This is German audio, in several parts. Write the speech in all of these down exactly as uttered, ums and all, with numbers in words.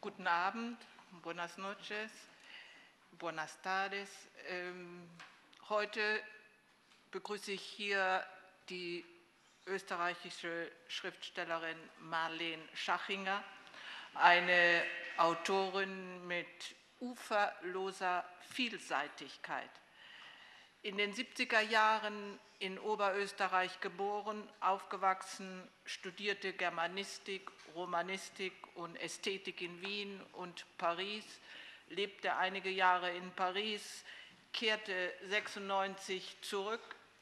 Guten Abend, buenas noches, buenas tardes. Ähm, heute begrüße ich hier die österreichische Schriftstellerin Marleen Schachinger, eine Autorin mit uferloser Vielseitigkeit. In den siebziger Jahren in Oberösterreich geboren, aufgewachsen, studierte Germanistik, Romanistik und Ästhetik in Wien und Paris, lebte einige Jahre in Paris, kehrte sechsundneunzig zurück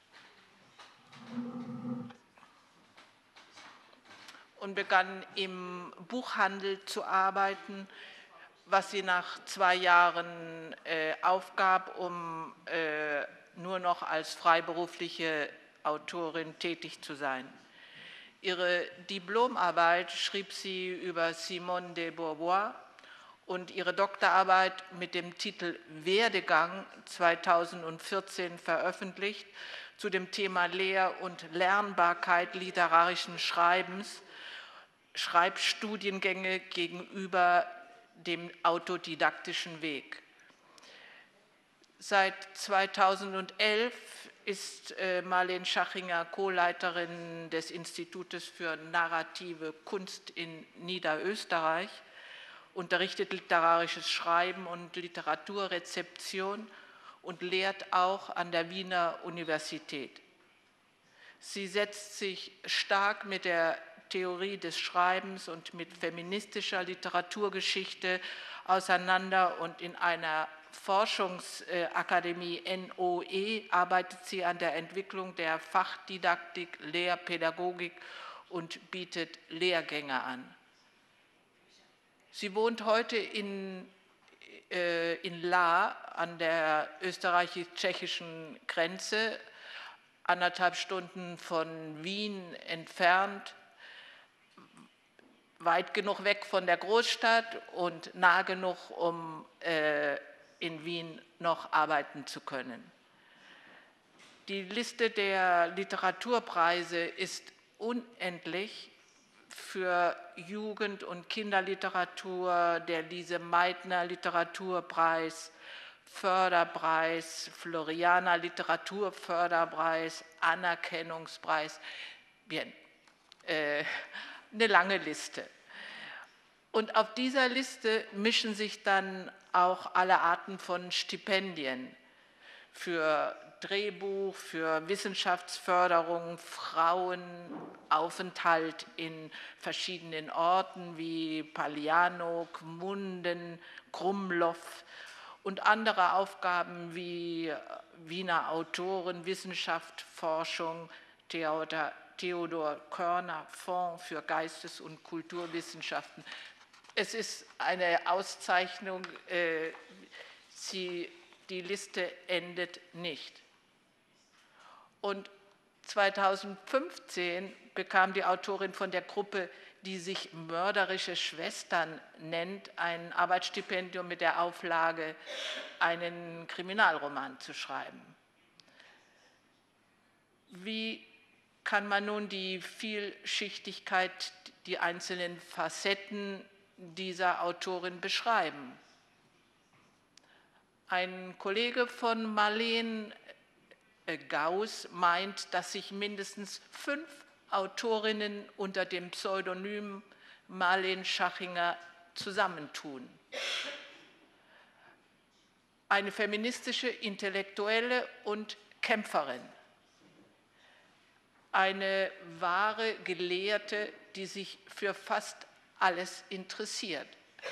und begann im Buchhandel zu arbeiten, was sie nach zwei Jahren äh, aufgab, um äh, nur noch als freiberufliche Autorin tätig zu sein. Ihre Diplomarbeit schrieb sie über Simone de Beauvoir und ihre Doktorarbeit mit dem Titel Werdegang zweitausendvierzehn veröffentlicht zu dem Thema Lehr- und Lernbarkeit literarischen Schreibens, Schreibstudiengänge gegenüber dem autodidaktischen Weg. Seit zweitausendelf ist äh, Marleen Schachinger Co-Leiterin des Institutes für narrative Kunst in Niederösterreich, unterrichtet literarisches Schreiben und Literaturrezeption und lehrt auch an der Wiener Universität. Sie setzt sich stark mit der Theorie des Schreibens und mit feministischer Literaturgeschichte auseinander und in einer Forschungsakademie N O E arbeitet sie an der Entwicklung der Fachdidaktik, Lehrpädagogik und bietet Lehrgänge an. Sie wohnt heute in, äh, in Lahr an der österreichisch-tschechischen Grenze, anderthalb Stunden von Wien entfernt, weit genug weg von der Großstadt und nah genug, um äh, in Wien noch arbeiten zu können. Die Liste der Literaturpreise ist unendlich. Für Jugend- und Kinderliteratur der Lise Meitner Literaturpreis, Förderpreis, Floriana Literaturförderpreis, Anerkennungspreis, bien, äh, eine lange Liste. Und auf dieser Liste mischen sich dann auch alle Arten von Stipendien für Drehbuch, für Wissenschaftsförderung, Frauenaufenthalt in verschiedenen Orten wie Paliano, Gmunden, Krumlov und andere Aufgaben wie Wiener Autoren, Wissenschaft, Forschung, Theodor, Theodor Körner Fonds für Geistes- und Kulturwissenschaften. Es ist eine Auszeichnung, äh, sie, die Liste endet nicht. Und zweitausendfünfzehn bekam die Autorin von der Gruppe, die sich Mörderische Schwestern nennt, ein Arbeitsstipendium mit der Auflage, einen Kriminalroman zu schreiben. Wie kann man nun die Vielschichtigkeit, die einzelnen Facetten dieser Autorin beschreiben? Ein Kollege von Marleen, Gauss, meint, dass sich mindestens fünf Autorinnen unter dem Pseudonym Marleen Schachinger zusammentun. Eine feministische Intellektuelle und Kämpferin. Eine wahre Gelehrte, die sich für fast alles interessiert.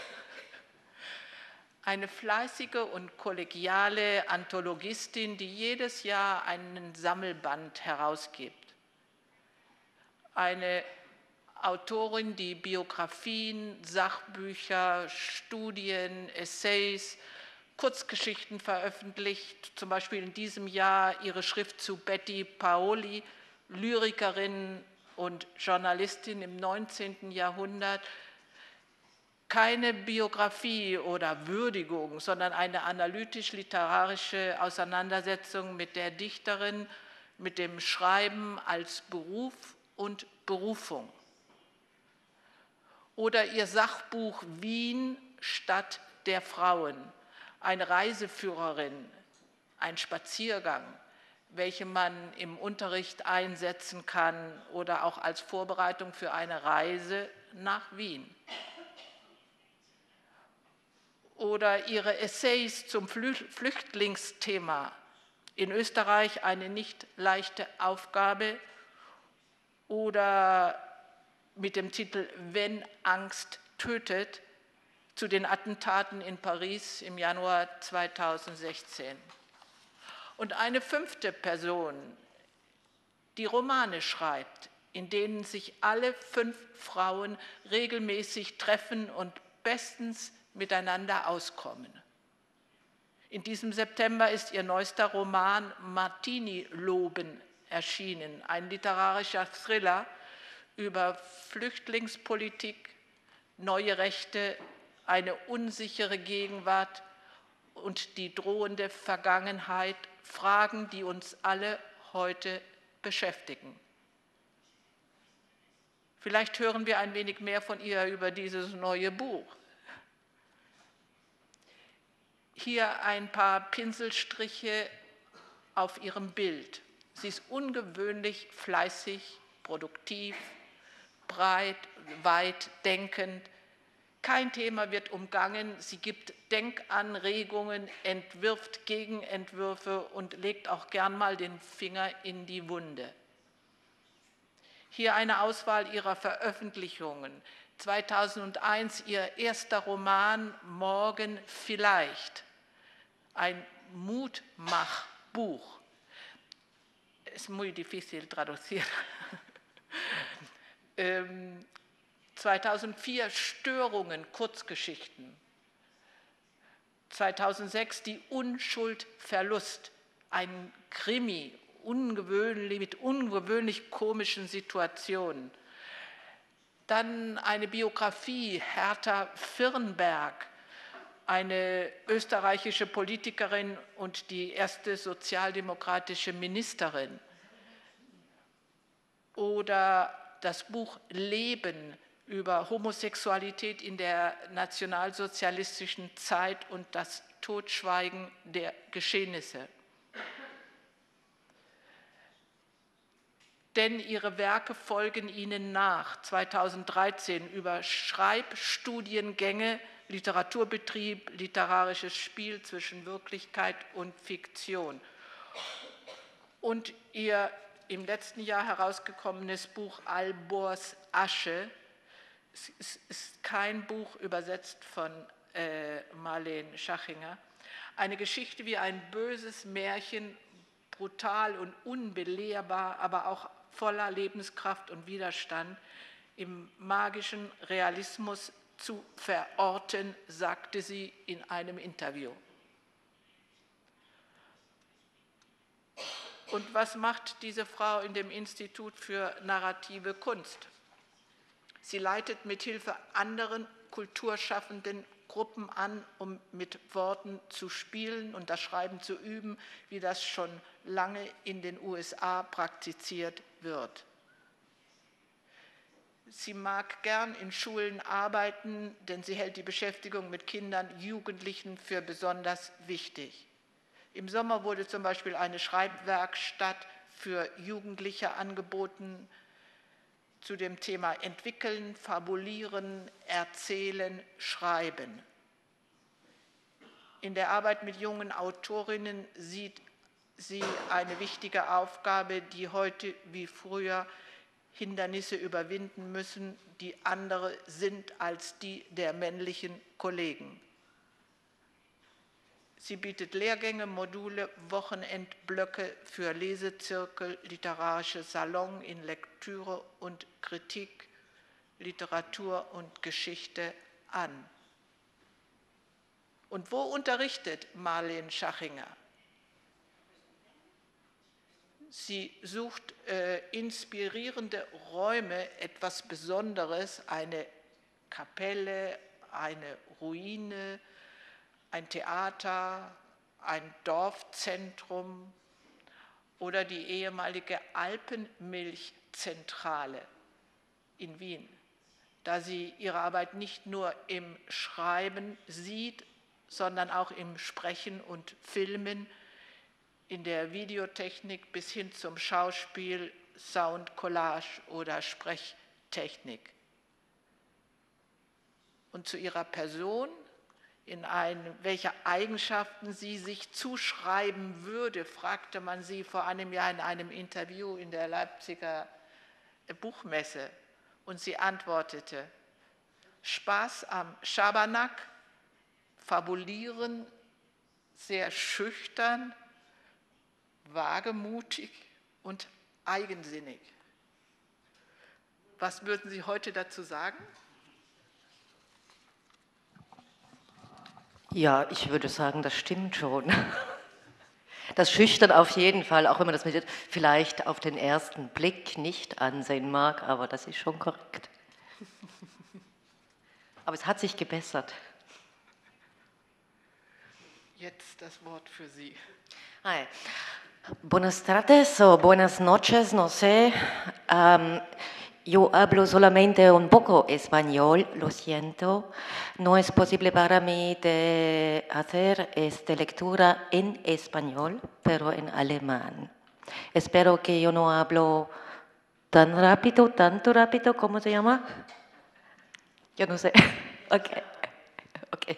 Eine fleißige und kollegiale Anthologistin, die jedes Jahr einen Sammelband herausgibt. Eine Autorin, die Biografien, Sachbücher, Studien, Essays, Kurzgeschichten veröffentlicht, zum Beispiel in diesem Jahr ihre Schrift zu Betty Paoli, Lyrikerin und Journalistin im neunzehnten Jahrhundert, keine Biografie oder Würdigung, sondern eine analytisch-literarische Auseinandersetzung mit der Dichterin, mit dem Schreiben als Beruf und Berufung. Oder ihr Sachbuch Wien Stadt der Frauen, eine Reiseführerin, ein Spaziergang, welche man im Unterricht einsetzen kann oder auch als Vorbereitung für eine Reise nach Wien. Oder ihre Essays zum Flüchtlingsthema. In Österreich eine nicht leichte Aufgabe. Oder mit dem Titel Wenn Angst tötet, zu den Attentaten in Paris im Januar zweitausendsechzehn. Und eine fünfte Person, die Romane schreibt, in denen sich alle fünf Frauen regelmäßig treffen und bestens miteinander auskommen. In diesem September ist ihr neuester Roman Martini-Loben erschienen, ein literarischer Thriller über Flüchtlingspolitik, neue Rechte, eine unsichere Gegenwart und die drohende Vergangenheit, Fragen, die uns alle heute beschäftigen. Vielleicht hören wir ein wenig mehr von ihr über dieses neue Buch. Hier ein paar Pinselstriche auf ihrem Bild. Sie ist ungewöhnlich fleißig, produktiv, breit, weit denkend. Kein Thema wird umgangen. Sie gibt Denkanregungen, entwirft Gegenentwürfe und legt auch gern mal den Finger in die Wunde. Hier eine Auswahl ihrer Veröffentlichungen. zweitausendeins ihr erster Roman Morgen vielleicht, ein Mutmachbuch. Es muy difícil traducir. ähm, zweitausendvier Störungen, Kurzgeschichten. zweitausendsechs Die Unschuld, Verlust, ein Krimi, ungewöhnlich, mit ungewöhnlich komischen Situationen. Dann eine Biografie, Hertha Firnberg, eine österreichische Politikerin und die erste sozialdemokratische Ministerin. Oder das Buch Leben über Homosexualität in der nationalsozialistischen Zeit und das Totschweigen der Geschehnisse. Denn ihre Werke folgen ihnen nach. zweitausenddreizehn über Schreibstudiengänge, Literaturbetrieb, literarisches Spiel zwischen Wirklichkeit und Fiktion. Und ihr im letzten Jahr herausgekommenes Buch Albors Asche. Es ist kein Buch übersetzt von äh, Marleen Schachinger. Eine Geschichte wie ein böses Märchen, brutal und unbelehrbar, aber auch voller Lebenskraft und Widerstand, im magischen Realismus zu verorten, sagte sie in einem Interview. Und was macht diese Frau in dem Institut für narrative Kunst? Sie leitet mithilfe anderen kulturschaffenden Gruppen an, um mit Worten zu spielen und das Schreiben zu üben, wie das schon lange in den U S A praktiziert wird. Sie mag gern in Schulen arbeiten, denn sie hält die Beschäftigung mit Kindern, Jugendlichen für besonders wichtig. Im Sommer wurde zum Beispiel eine Schreibwerkstatt für Jugendliche angeboten zu dem Thema Entwickeln, Fabulieren, Erzählen, Schreiben. In der Arbeit mit jungen Autorinnen sieht sie eine wichtige Aufgabe, die heute wie früher Hindernisse überwinden müssen, die andere sind als die der männlichen Kollegen. Sie bietet Lehrgänge, Module, Wochenendblöcke für Lesezirkel, literarische Salon in Lektüre und Kritik, Literatur und Geschichte an. Und wo unterrichtet Marleen Schachinger? Sie sucht äh, inspirierende Räume, etwas Besonderes, eine Kapelle, eine Ruine, ein Theater, ein Dorfzentrum oder die ehemalige Alpenmilchzentrale in Wien. da sie ihre Arbeit nicht nur im Schreiben sieht, sondern auch im Sprechen und Filmen, in der Videotechnik bis hin zum Schauspiel, Sound, Collage oder Sprechtechnik. Und zu ihrer Person, in ein, welche Eigenschaften sie sich zuschreiben würde, fragte man sie vor einem Jahr in einem Interview in der Leipziger Buchmesse. Und sie antwortete: Spaß am Schabernack, fabulieren, sehr schüchtern, wagemutig und eigensinnig. Was würden Sie heute dazu sagen? Ja, ich würde sagen, das stimmt schon. Das Schüchtern auf jeden Fall, auch wenn man das mit vielleicht auf den ersten Blick nicht ansehen mag, aber das ist schon korrekt. Aber es hat sich gebessert. Jetzt das Wort für Sie. Hi. Buenas tardes o buenas noches, no sé. Um, yo hablo solamente un poco español, lo siento. No es posible para mí de hacer esta lectura en español, pero en alemán. Espero que yo no hablo tan rápido, tanto rápido, ¿cómo se llama? Yo no sé. Ok. Ok.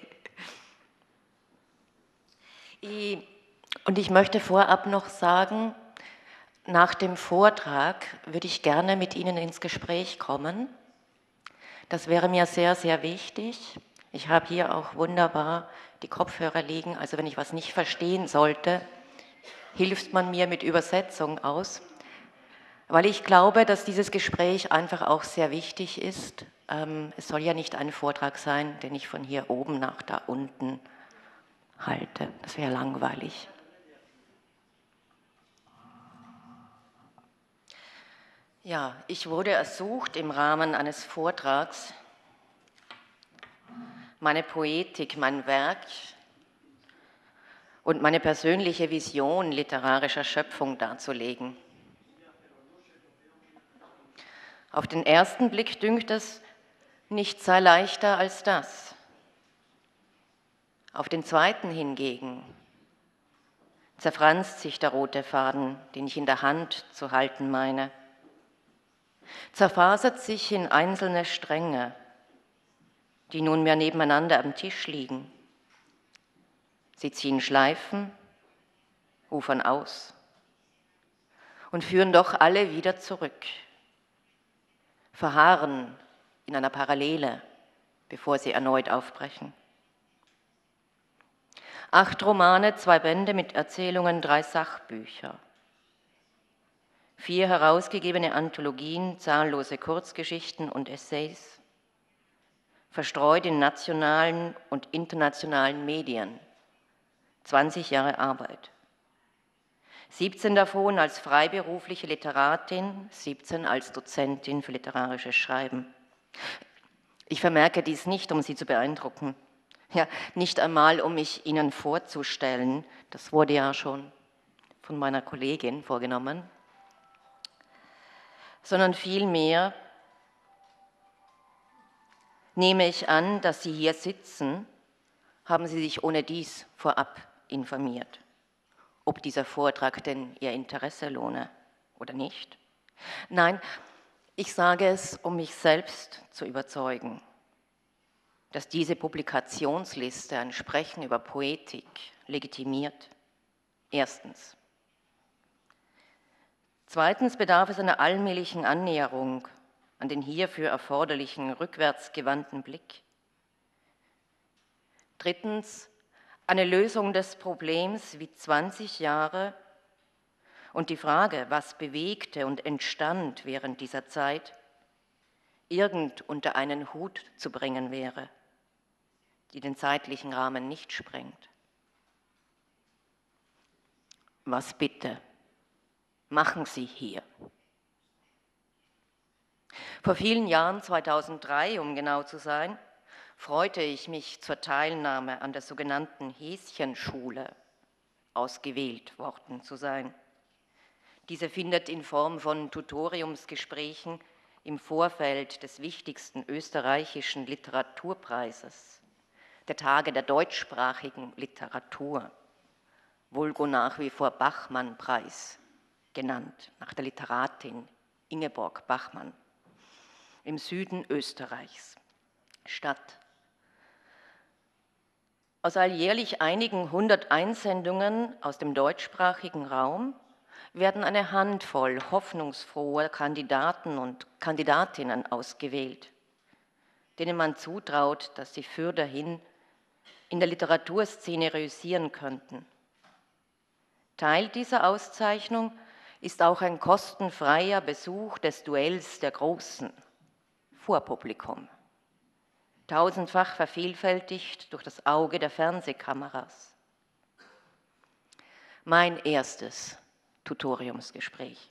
Y, und ich möchte vorab noch sagen, nach dem Vortrag würde ich gerne mit Ihnen ins Gespräch kommen. Das wäre mir sehr, sehr wichtig. Ich habe hier auch wunderbar die Kopfhörer liegen, also wenn ich was nicht verstehen sollte, hilft man mir mit Übersetzung aus, weil ich glaube, dass dieses Gespräch einfach auch sehr wichtig ist. Es soll ja nicht ein Vortrag sein, den ich von hier oben nach da unten halte. Das wäre langweilig. Ja, ich wurde ersucht, im Rahmen eines Vortrags meine Poetik, mein Werk und meine persönliche Vision literarischer Schöpfung darzulegen. Auf den ersten Blick dünkt es, nichts sei leichter als das. Auf den zweiten hingegen zerfranst sich der rote Faden, den ich in der Hand zu halten meine, zerfasert sich in einzelne Stränge, die nunmehr nebeneinander am Tisch liegen. Sie ziehen Schleifen, ufern aus und führen doch alle wieder zurück, verharren in einer Parallele, bevor sie erneut aufbrechen. Acht Romane, zwei Bände mit Erzählungen, drei Sachbücher. Vier herausgegebene Anthologien, zahllose Kurzgeschichten und Essays, verstreut in nationalen und internationalen Medien. zwanzig Jahre Arbeit. siebzehn davon als freiberufliche Literatin, siebzehn als Dozentin für literarisches Schreiben. Ich vermerke dies nicht, um Sie zu beeindrucken. Ja, nicht einmal, um mich Ihnen vorzustellen. Das wurde ja schon von meiner Kollegin vorgenommen. Sondern vielmehr nehme ich an, dass Sie hier sitzen, haben Sie sich ohne dies vorab informiert, ob dieser Vortrag denn Ihr Interesse lohne oder nicht. Nein, ich sage es, um mich selbst zu überzeugen, dass diese Publikationsliste ein Sprechen über Poetik legitimiert. Erstens. Zweitens bedarf es einer allmählichen Annäherung an den hierfür erforderlichen rückwärtsgewandten Blick. Drittens, eine Lösung des Problems wie zwanzig Jahre und die Frage, was bewegte und entstand während dieser Zeit, irgend unter einen Hut zu bringen wäre, die den zeitlichen Rahmen nicht sprengt. Was bitte machen Sie hier? Vor vielen Jahren, zweitausenddrei, um genau zu sein, freute ich mich zur Teilnahme an der sogenannten Häschenschule ausgewählt worden zu sein. Diese findet in Form von Tutoriumsgesprächen im Vorfeld des wichtigsten österreichischen Literaturpreises, der Tage der deutschsprachigen Literatur, vulgo nach wie vor Bachmann-Preis genannt, nach der Literatin Ingeborg Bachmann, im Süden Österreichs statt. Aus alljährlich einigen hundert Einsendungen aus dem deutschsprachigen Raum werden eine Handvoll hoffnungsfroher Kandidaten und Kandidatinnen ausgewählt, denen man zutraut, dass sie fürderhin in der Literaturszene reüssieren könnten. Teil dieser Auszeichnung ist auch ein kostenfreier Besuch des Duells der Großen vor Publikum, tausendfach vervielfältigt durch das Auge der Fernsehkameras. Mein erstes Tutoriumsgespräch.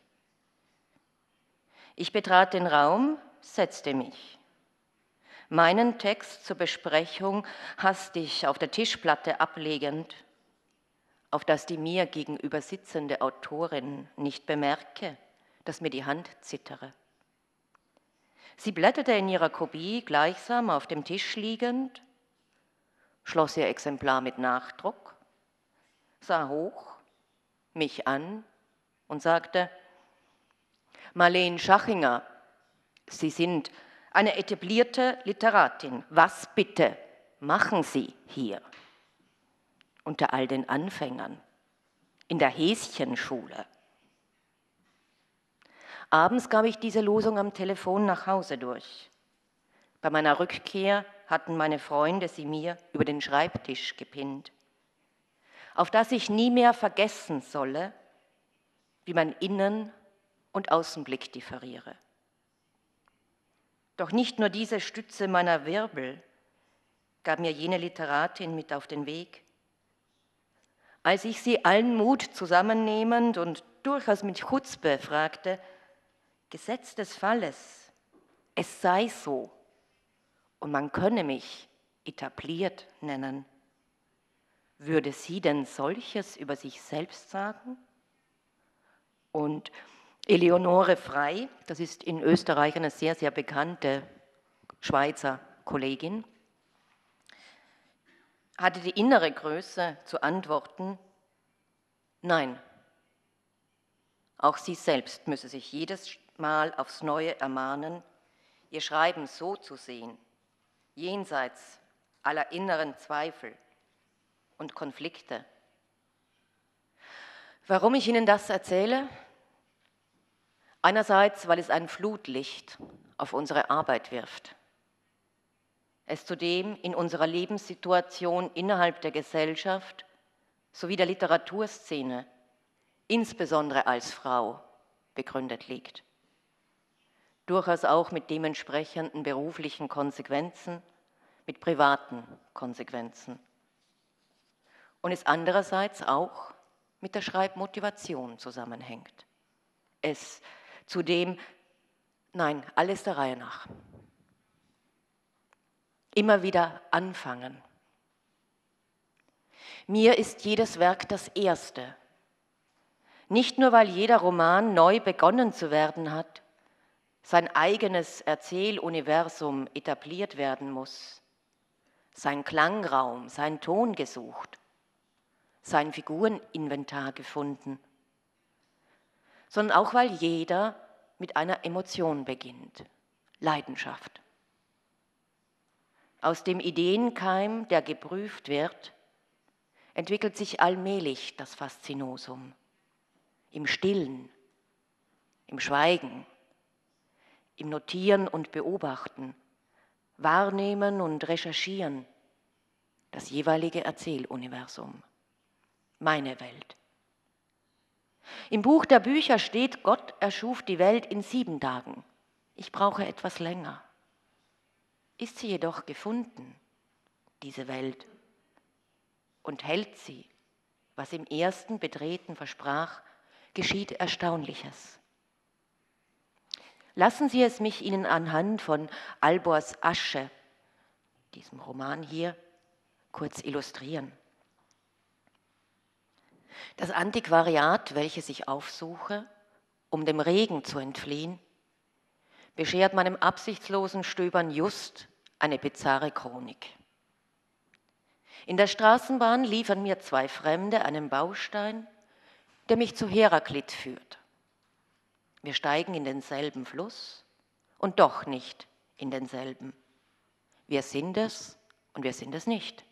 Ich betrat den Raum, setzte mich. Meinen Text zur Besprechung hastig auf der Tischplatte ablegend, auf das die mir gegenüber sitzende Autorin nicht bemerke, dass mir die Hand zittere. Sie blätterte in ihrer Kopie gleichsam auf dem Tisch liegend, schloss ihr Exemplar mit Nachdruck, sah hoch, mich an und sagte: Marleen Schachinger, Sie sind eine etablierte Literatin. Was bitte machen Sie hier? Unter all den Anfängern, in der Häschenschule. Abends gab ich diese Losung am Telefon nach Hause durch. Bei meiner Rückkehr hatten meine Freunde sie mir über den Schreibtisch gepinnt, auf das ich nie mehr vergessen solle, wie mein Innen- und Außenblick differiere. Doch nicht nur diese Stütze meiner Wirbel gab mir jene Literatin mit auf den Weg. Als ich sie allen Mut zusammennehmend und durchaus mit Chutzpe fragte: Gesetz des Falles, es sei so und man könne mich etabliert nennen, würde sie denn solches über sich selbst sagen? Und Eleonore Frey, das ist in Österreich eine sehr, sehr bekannte Schweizer Kollegin, hatte die innere Größe zu antworten: Nein, auch sie selbst müsse sich jedes Mal aufs Neue ermahnen, ihr Schreiben so zu sehen, jenseits aller inneren Zweifel und Konflikte. Warum ich Ihnen das erzähle? Einerseits, weil es ein Flutlicht auf unsere Arbeit wirft. Es zudem in unserer Lebenssituation innerhalb der Gesellschaft sowie der Literaturszene, insbesondere als Frau, begründet liegt. Durchaus auch mit dementsprechenden beruflichen Konsequenzen, mit privaten Konsequenzen. Und es andererseits auch mit der Schreibmotivation zusammenhängt. Es zudem, nein, alles der Reihe nach. Immer wieder anfangen. Mir ist jedes Werk das erste. Nicht nur, weil jeder Roman neu begonnen zu werden hat, sein eigenes Erzähluniversum etabliert werden muss, sein Klangraum, sein Ton gesucht, sein Figureninventar gefunden, sondern auch, weil jeder mit einer Emotion beginnt, Leidenschaft. Aus dem Ideenkeim, der geprüft wird, entwickelt sich allmählich das Faszinosum. Im Stillen, im Schweigen, im Notieren und Beobachten, Wahrnehmen und Recherchieren, das jeweilige Erzähluniversum, meine Welt. Im Buch der Bücher steht, Gott erschuf die Welt in sieben Tagen. Ich brauche etwas länger. Ist sie jedoch gefunden, diese Welt, und hält sie, was im ersten Betreten versprach, geschieht Erstaunliches. Lassen Sie es mich Ihnen anhand von Albors Asche, diesem Roman hier, kurz illustrieren. Das Antiquariat, welches ich aufsuche, um dem Regen zu entfliehen, beschert meinem absichtslosen Stöbern just eine bizarre Chronik. In der Straßenbahn liefern mir zwei Fremde einen Baustein, der mich zu Heraklit führt. Wir steigen in denselben Fluss und doch nicht in denselben. Wir sind es und wir sind es nicht.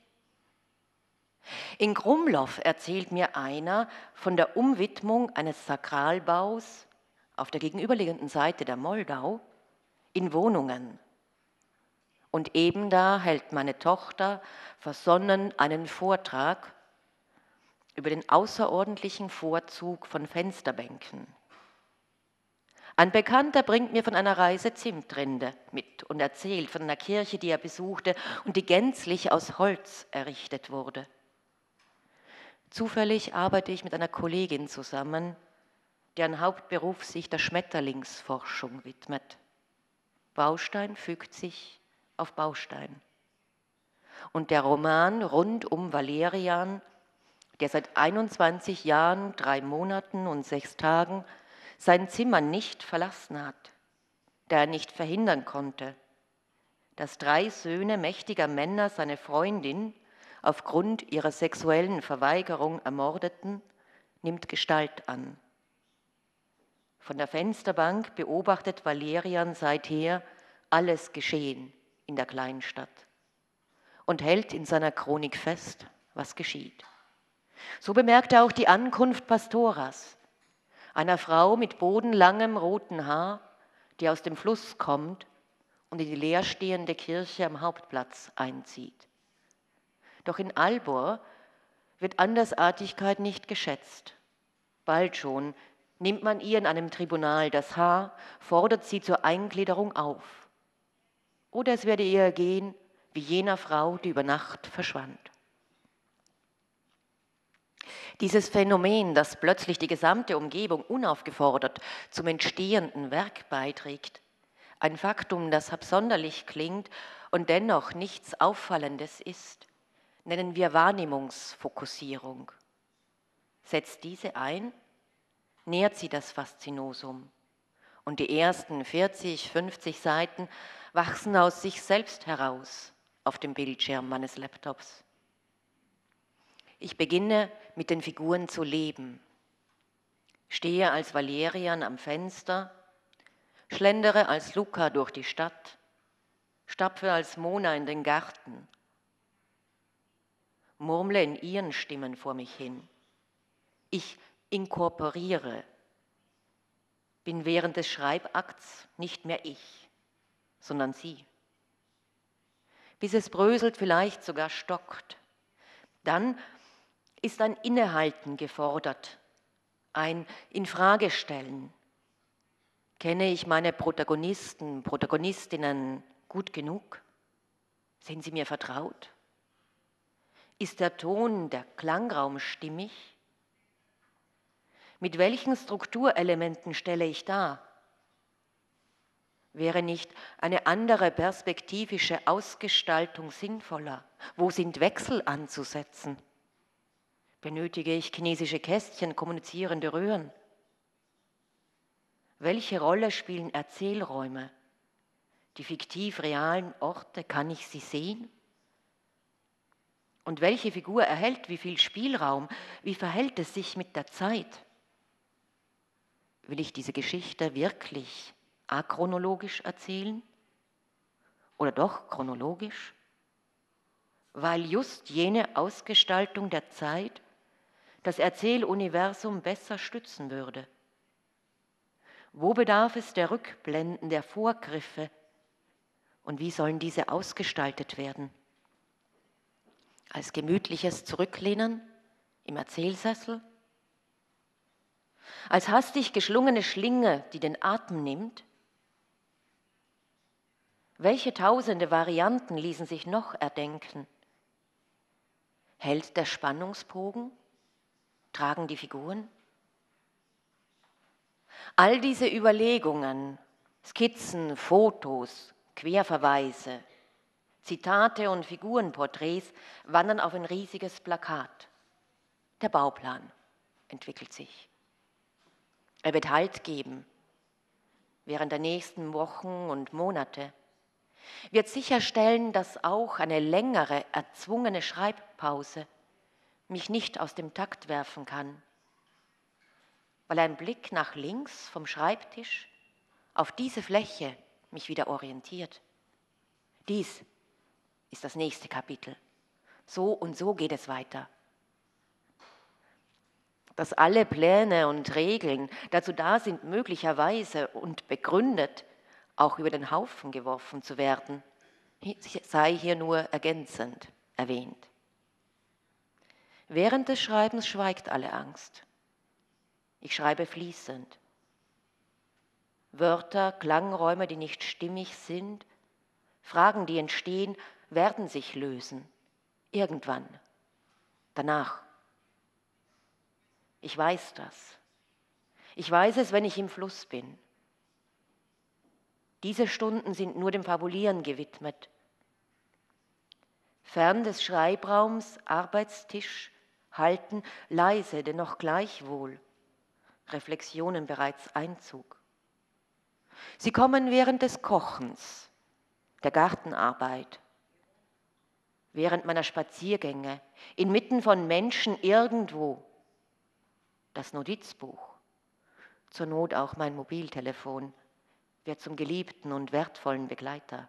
In Grumlow erzählt mir einer von der Umwidmung eines Sakralbaus auf der gegenüberliegenden Seite der Moldau in Wohnungen. Und eben da hält meine Tochter versonnen einen Vortrag über den außerordentlichen Vorzug von Fensterbänken. Ein Bekannter bringt mir von einer Reise Zimtrinde mit und erzählt von einer Kirche, die er besuchte und die gänzlich aus Holz errichtet wurde. Zufällig arbeite ich mit einer Kollegin zusammen, deren Hauptberuf sich der Schmetterlingsforschung widmet. Baustein fügt sich auf Baustein. Und der Roman rund um Valerian, der seit einundzwanzig Jahren, drei Monaten und sechs Tagen sein Zimmer nicht verlassen hat, da er nicht verhindern konnte, dass drei Söhne mächtiger Männer seine Freundin aufgrund ihrer sexuellen Verweigerung ermordeten, nimmt Gestalt an. Von der Fensterbank beobachtet Valerian seither alles Geschehen in der Kleinstadt und hält in seiner Chronik fest, was geschieht. So bemerkt er auch die Ankunft Pastoras, einer Frau mit bodenlangem roten Haar, die aus dem Fluss kommt und in die leerstehende Kirche am Hauptplatz einzieht. Doch in Albor wird Andersartigkeit nicht geschätzt. Bald schon nimmt man ihr in einem Tribunal das Haar, fordert sie zur Eingliederung auf. Oder es werde ihr gehen wie jener Frau, die über Nacht verschwand. Dieses Phänomen, das plötzlich die gesamte Umgebung unaufgefordert zum entstehenden Werk beiträgt, ein Faktum, das absonderlich klingt und dennoch nichts Auffallendes ist, nennen wir Wahrnehmungsfokussierung. Setzt diese ein, nährt sie das Faszinosum und die ersten vierzig, fünfzig Seiten wachsen aus sich selbst heraus auf dem Bildschirm meines Laptops. Ich beginne mit den Figuren zu leben, stehe als Valerian am Fenster, schlendere als Luca durch die Stadt, stapfe als Mona in den Garten, murmle in ihren Stimmen vor mich hin. Ich inkorporiere, bin während des Schreibakts nicht mehr ich, sondern sie. Bis es bröselt, vielleicht sogar stockt. Dann ist ein Innehalten gefordert, ein Infragestellen. Kenne ich meine Protagonisten, Protagonistinnen gut genug? Sind sie mir vertraut? Ist der Ton, der Klangraum stimmig? Mit welchen Strukturelementen stelle ich dar? Wäre nicht eine andere perspektivische Ausgestaltung sinnvoller? Wo sind Wechsel anzusetzen? Benötige ich chinesische Kästchen, kommunizierende Röhren? Welche Rolle spielen Erzählräume? Die fiktiv realen Orte, kann ich sie sehen? Und welche Figur erhält wie viel Spielraum? Wie verhält es sich mit der Zeit? Will ich diese Geschichte wirklich achronologisch erzählen? Oder doch chronologisch? Weil just jene Ausgestaltung der Zeit das Erzähluniversum besser stützen würde. Wo bedarf es der Rückblenden, der Vorgriffe? Und wie sollen diese ausgestaltet werden? Als gemütliches Zurücklehnen im Erzählsessel? Als hastig geschlungene Schlinge, die den Atem nimmt? Welche tausende Varianten ließen sich noch erdenken? Hält der Spannungsbogen? Tragen die Figuren? All diese Überlegungen, Skizzen, Fotos, Querverweise, Zitate und Figurenporträts wandern auf ein riesiges Plakat. Der Bauplan entwickelt sich. Er wird Halt geben. während der nächsten Wochen und Monate, wird sicherstellen, dass auch eine längere, erzwungene Schreibpause mich nicht aus dem Takt werfen kann, weil ein Blick nach links vom Schreibtisch auf diese Fläche mich wieder orientiert. Dies ist das nächste Kapitel. So und so geht es weiter. Dass alle Pläne und Regeln dazu da sind, möglicherweise und begründet auch über den Haufen geworfen zu werden, sei hier nur ergänzend erwähnt. Während des Schreibens schweigt alle Angst. Ich schreibe fließend. Wörter, Klangräume, die nicht stimmig sind, Fragen, die entstehen, werden sich lösen. Irgendwann. Danach. Ich weiß das. Ich weiß es, wenn ich im Fluss bin. Diese Stunden sind nur dem Fabulieren gewidmet. Fern des Schreibraums, Arbeitstisch, halten leise, dennoch gleichwohl Reflexionen bereits Einzug. Sie kommen während des Kochens, der Gartenarbeit, während meiner Spaziergänge, inmitten von Menschen irgendwo. Das Notizbuch, zur Not auch mein Mobiltelefon, wird zum geliebten und wertvollen Begleiter.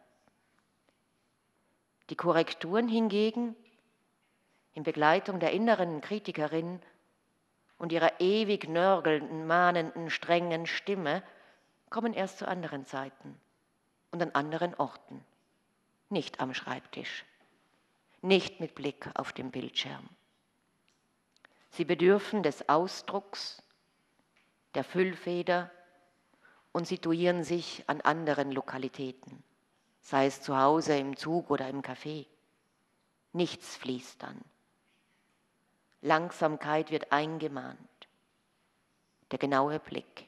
Die Korrekturen hingegen, in Begleitung der inneren Kritikerin und ihrer ewig nörgelnden, mahnenden, strengen Stimme, kommen erst zu anderen Zeiten und an anderen Orten, nicht am Schreibtisch, nicht mit Blick auf den Bildschirm. Sie bedürfen des Ausdrucks, der Füllfeder und situieren sich an anderen Lokalitäten, sei es zu Hause, im Zug oder im Café. Nichts fließt dann. Langsamkeit wird eingemahnt, der genaue Blick.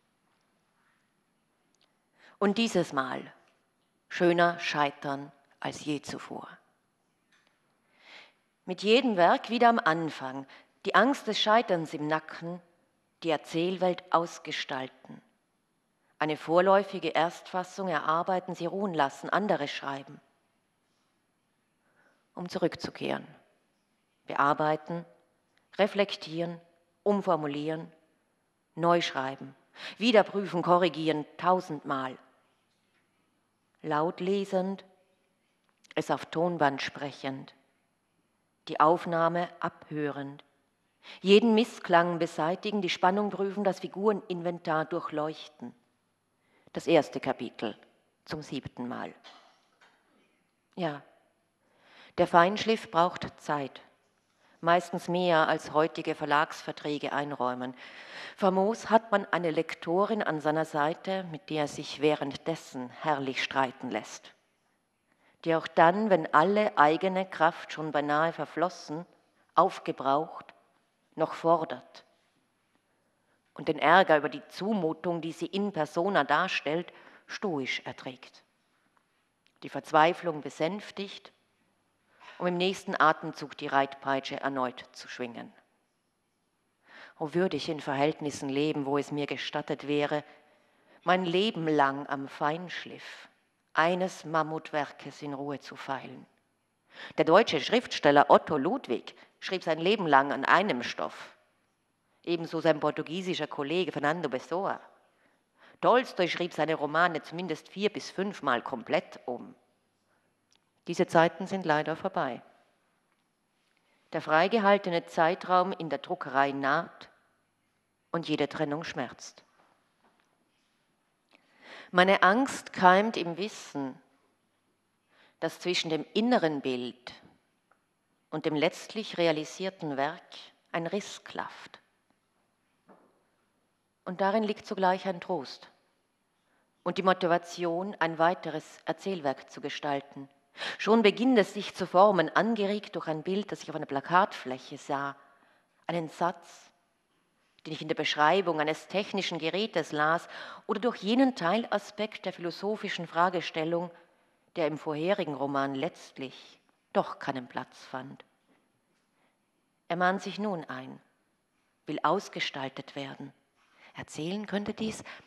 Und dieses Mal schöner scheitern als je zuvor. Mit jedem Werk wieder am Anfang, die Angst des Scheiterns im Nacken, die Erzählwelt ausgestalten. Eine vorläufige Erstfassung erarbeiten, sie ruhen lassen, andere schreiben. Um zurückzukehren, bearbeiten, reflektieren, umformulieren, neu schreiben, wieder prüfen, korrigieren, tausendmal. Laut lesend, es auf Tonband sprechend, die Aufnahme abhörend, jeden Missklang beseitigen, die Spannung prüfen, das Figureninventar durchleuchten. Das erste Kapitel zum siebten Mal. Ja, der Feinschliff braucht Zeit, meistens mehr als heutige Verlagsverträge einräumen. Famos hat man eine Lektorin an seiner Seite, mit der er sich währenddessen herrlich streiten lässt, die auch dann, wenn alle eigene Kraft schon beinahe verflossen, aufgebraucht, noch fordert und den Ärger über die Zumutung, die sie in persona darstellt, stoisch erträgt, die Verzweiflung besänftigt, um im nächsten Atemzug die Reitpeitsche erneut zu schwingen. O würde ich in Verhältnissen leben, wo es mir gestattet wäre, mein Leben lang am Feinschliff eines Mammutwerkes in Ruhe zu feilen. Der deutsche Schriftsteller Otto Ludwig schrieb sein Leben lang an einem Stoff. Ebenso sein portugiesischer Kollege Fernando Pessoa. Tolstoi schrieb seine Romane zumindest vier- bis fünfmal komplett um. Diese Zeiten sind leider vorbei. Der freigehaltene Zeitraum in der Druckerei naht und jede Trennung schmerzt. Meine Angst keimt im Wissen, dass zwischen dem inneren Bild und dem letztlich realisierten Werk ein Riss klafft. Und darin liegt zugleich ein Trost und die Motivation, ein weiteres Erzählwerk zu gestalten. Schon beginnt es sich zu formen, angeregt durch ein Bild, das ich auf einer Plakatfläche sah, einen Satz, den ich in der Beschreibung eines technischen Gerätes las oder durch jenen Teilaspekt der philosophischen Fragestellung, der im vorherigen Roman letztlich doch keinen Platz fand. Er mahnt sich nun ein, will ausgestaltet werden. Erzählen könnte dies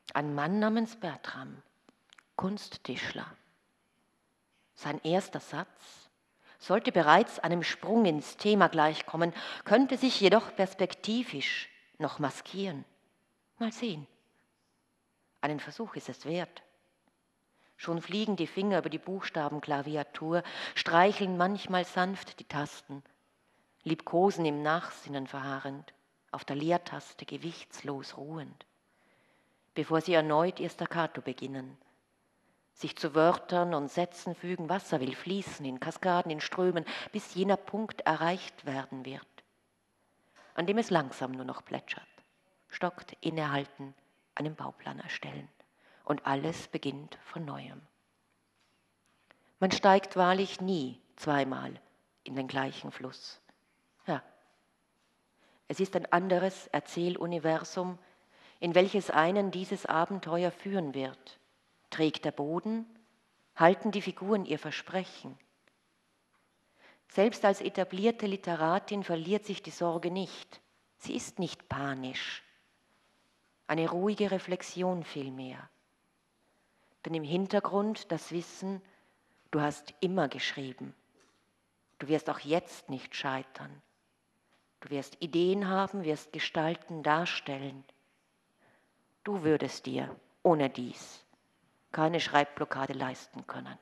Ein Mann namens Bertram, Kunsttischler. Sein erster Satz sollte bereits einem Sprung ins Thema gleichkommen, könnte sich jedoch perspektivisch noch maskieren. Mal sehen. Einen Versuch ist es wert. Schon fliegen die Finger über die Buchstabenklaviatur, streicheln manchmal sanft die Tasten, liebkosen im Nachsinnen verharrend, auf der Leertaste gewichtslos ruhend, bevor sie erneut ihr Staccato beginnen, sich zu Wörtern und Sätzen fügen, Wasser will fließen, in Kaskaden, in Strömen, bis jener Punkt erreicht werden wird, an dem es langsam nur noch plätschert, stockt, innehalten, einen Bauplan erstellen und alles beginnt von Neuem. Man steigt wahrlich nie zweimal in den gleichen Fluss. Ja, es ist ein anderes Erzähluniversum, in welches einen dieses Abenteuer führen wird. Trägt der Boden, halten die Figuren ihr Versprechen. Selbst als etablierte Literatin verliert sich die Sorge nicht. Sie ist nicht panisch. Eine ruhige Reflexion vielmehr. Denn im Hintergrund das Wissen, du hast immer geschrieben. Du wirst auch jetzt nicht scheitern. Du wirst Ideen haben, wirst gestalten, darstellen. Du würdest dir ohne dies keine Schreibblockade leisten können.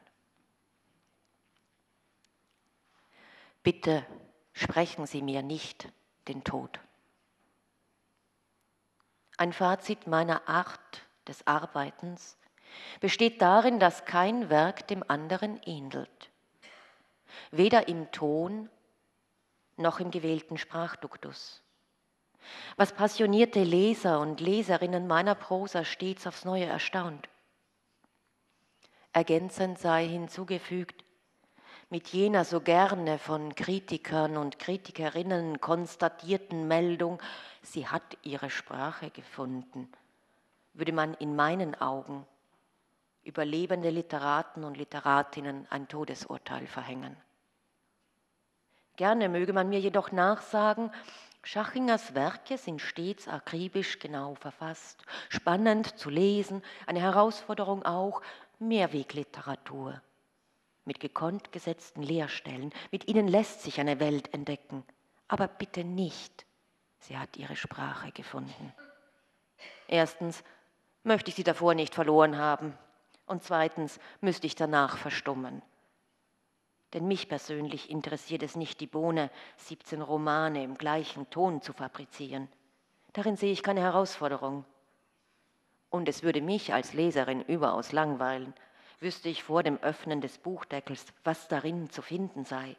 Bitte sprechen Sie mir nicht den Tod. Ein Fazit meiner Art des Arbeitens besteht darin, dass kein Werk dem anderen ähnelt. Weder im Ton noch im gewählten Sprachduktus. Was passionierte Leser und Leserinnen meiner Prosa stets aufs Neue erstaunt. Ergänzend sei hinzugefügt, mit jener so gerne von Kritikern und Kritikerinnen konstatierten Meldung, sie hat ihre Sprache gefunden, würde man in meinen Augen über lebende Literaten und Literatinnen ein Todesurteil verhängen. Gerne möge man mir jedoch nachsagen, Schachingers Werke sind stets akribisch genau verfasst, spannend zu lesen, eine Herausforderung auch, Mehrwegliteratur. Mit gekonnt gesetzten Leerstellen, mit ihnen lässt sich eine Welt entdecken, aber bitte nicht, sie hat ihre Sprache gefunden. Erstens möchte ich sie davor nicht verloren haben und zweitens müsste ich danach verstummen. Denn mich persönlich interessiert es nicht die Bohne, siebzehn Romane im gleichen Ton zu fabrizieren. Darin sehe ich keine Herausforderung. Und es würde mich als Leserin überaus langweilen, wüsste ich vor dem Öffnen des Buchdeckels, was darin zu finden sei.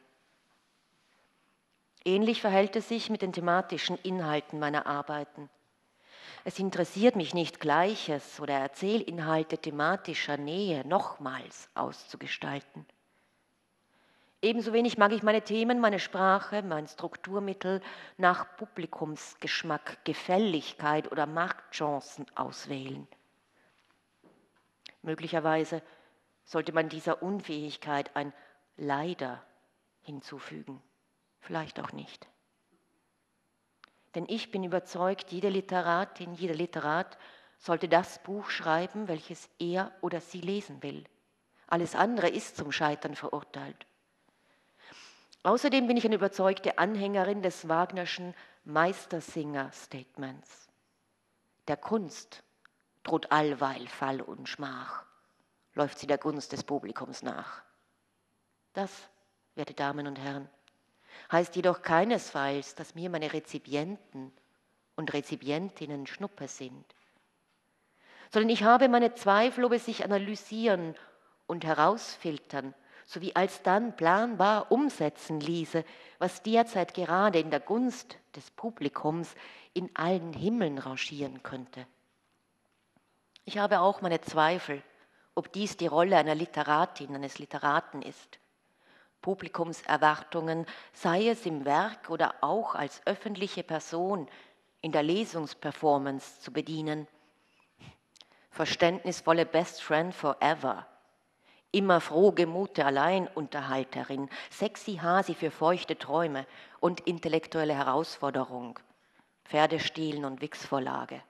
Ähnlich verhält es sich mit den thematischen Inhalten meiner Arbeiten. Es interessiert mich nicht, Gleiches oder Erzählinhalte thematischer Nähe nochmals auszugestalten. Ebenso wenig mag ich meine Themen, meine Sprache, mein Strukturmittel nach Publikumsgeschmack, Gefälligkeit oder Marktchancen auswählen. Möglicherweise sollte man dieser Unfähigkeit ein Leider hinzufügen, vielleicht auch nicht. Denn ich bin überzeugt, jede Literatin, jeder Literat sollte das Buch schreiben, welches er oder sie lesen will. Alles andere ist zum Scheitern verurteilt. Außerdem bin ich eine überzeugte Anhängerin des Wagnerschen Meistersinger-Statements. Der Kunst droht allweil Fall und Schmach, läuft sie der Gunst des Publikums nach. Das, werte Damen und Herren, heißt jedoch keinesfalls, dass mir meine Rezipienten und Rezipientinnen Schnuppe sind, sondern ich habe meine Zweifel, ob es sich analysieren und herausfiltern sowie alsdann planbar umsetzen ließe, was derzeit gerade in der Gunst des Publikums in allen Himmeln rangieren könnte. Ich habe auch meine Zweifel, ob dies die Rolle einer Literatin, eines Literaten ist. Publikumserwartungen, sei es im Werk oder auch als öffentliche Person in der Lesungsperformance zu bedienen. Verständnisvolle Best Friend Forever, immer frohgemute Alleinunterhalterin, sexy Hasi für feuchte Träume und intellektuelle Herausforderung, Pferdestehlen und Wix-Vorlage.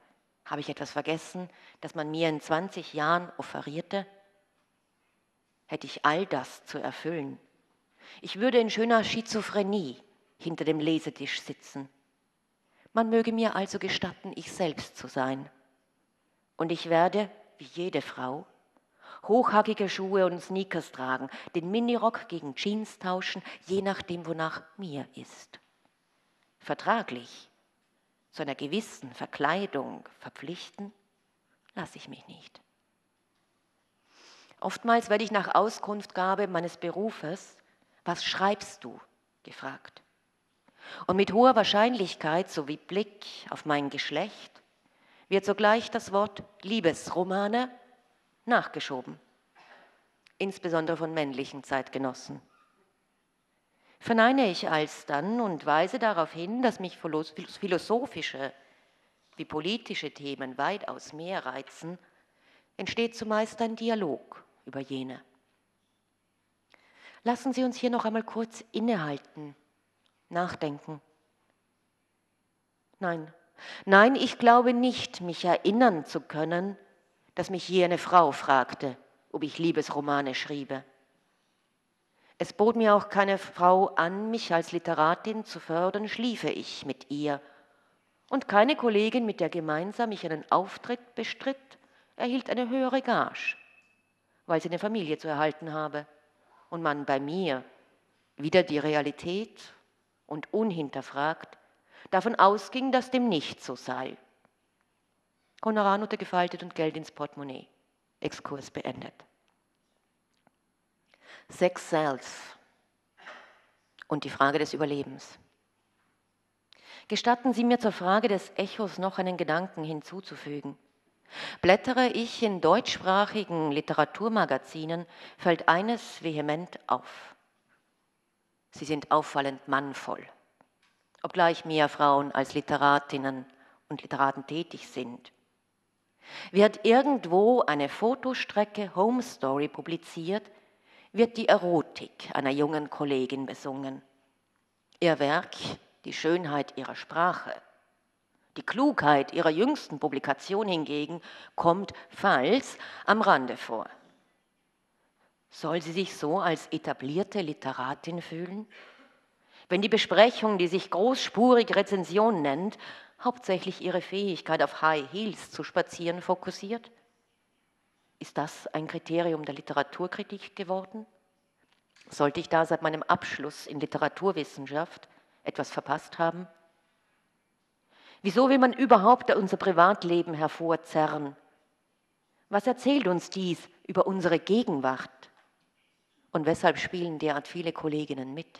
Habe ich etwas vergessen, das man mir in zwanzig Jahren offerierte? Hätte ich all das zu erfüllen? Ich würde in schöner Schizophrenie hinter dem Lesetisch sitzen. Man möge mir also gestatten, ich selbst zu sein. Und ich werde, wie jede Frau, hochhackige Schuhe und Sneakers tragen, den Minirock gegen Jeans tauschen, je nachdem, wonach mir ist. Vertraglich, zu einer gewissen Verkleidung verpflichten, lasse ich mich nicht. Oftmals werde ich nach Auskunftgabe meines Berufes, was schreibst du, gefragt. Und mit hoher Wahrscheinlichkeit sowie Blick auf mein Geschlecht wird sogleich das Wort Liebesromane nachgeschoben, insbesondere von männlichen Zeitgenossen. Verneine ich alsdann und weise darauf hin, dass mich philosophische wie politische Themen weitaus mehr reizen, entsteht zumeist ein Dialog über jene. Lassen Sie uns hier noch einmal kurz innehalten, nachdenken. Nein, nein, ich glaube nicht, mich erinnern zu können, dass mich je eine Frau fragte, ob ich Liebesromane schriebe. Es bot mir auch keine Frau an, mich als Literatin zu fördern, schliefe ich mit ihr. Und keine Kollegin, mit der gemeinsam ich einen Auftritt bestritt, erhielt eine höhere Gage, weil sie eine Familie zu erhalten habe und man bei mir wieder die Realität und unhinterfragt davon ausging, dass dem nicht so sei. Honorarnote gefaltet und Geld ins Portemonnaie. Exkurs beendet. Sex sells und die Frage des Überlebens. Gestatten Sie mir zur Frage des Echos noch einen Gedanken hinzuzufügen. Blättere ich in deutschsprachigen Literaturmagazinen, fällt eines vehement auf. Sie sind auffallend mannvoll, obgleich mehr Frauen als Literatinnen und Literaten tätig sind. Wird irgendwo eine Fotostrecke Home Story publiziert, wird die Erotik einer jungen Kollegin besungen. Ihr Werk, die Schönheit ihrer Sprache, die Klugheit ihrer jüngsten Publikation hingegen kommt, falls, am Rande vor. Soll sie sich so als etablierte Literatin fühlen? Wenn die Besprechung, die sich großspurig Rezension nennt, hauptsächlich ihre Fähigkeit auf High Heels zu spazieren fokussiert? Ist das ein Kriterium der Literaturkritik geworden? Sollte ich da seit meinem Abschluss in Literaturwissenschaft etwas verpasst haben? Wieso will man überhaupt unser Privatleben hervorzerren? Was erzählt uns dies über unsere Gegenwart? Und weshalb spielen derart viele Kolleginnen mit?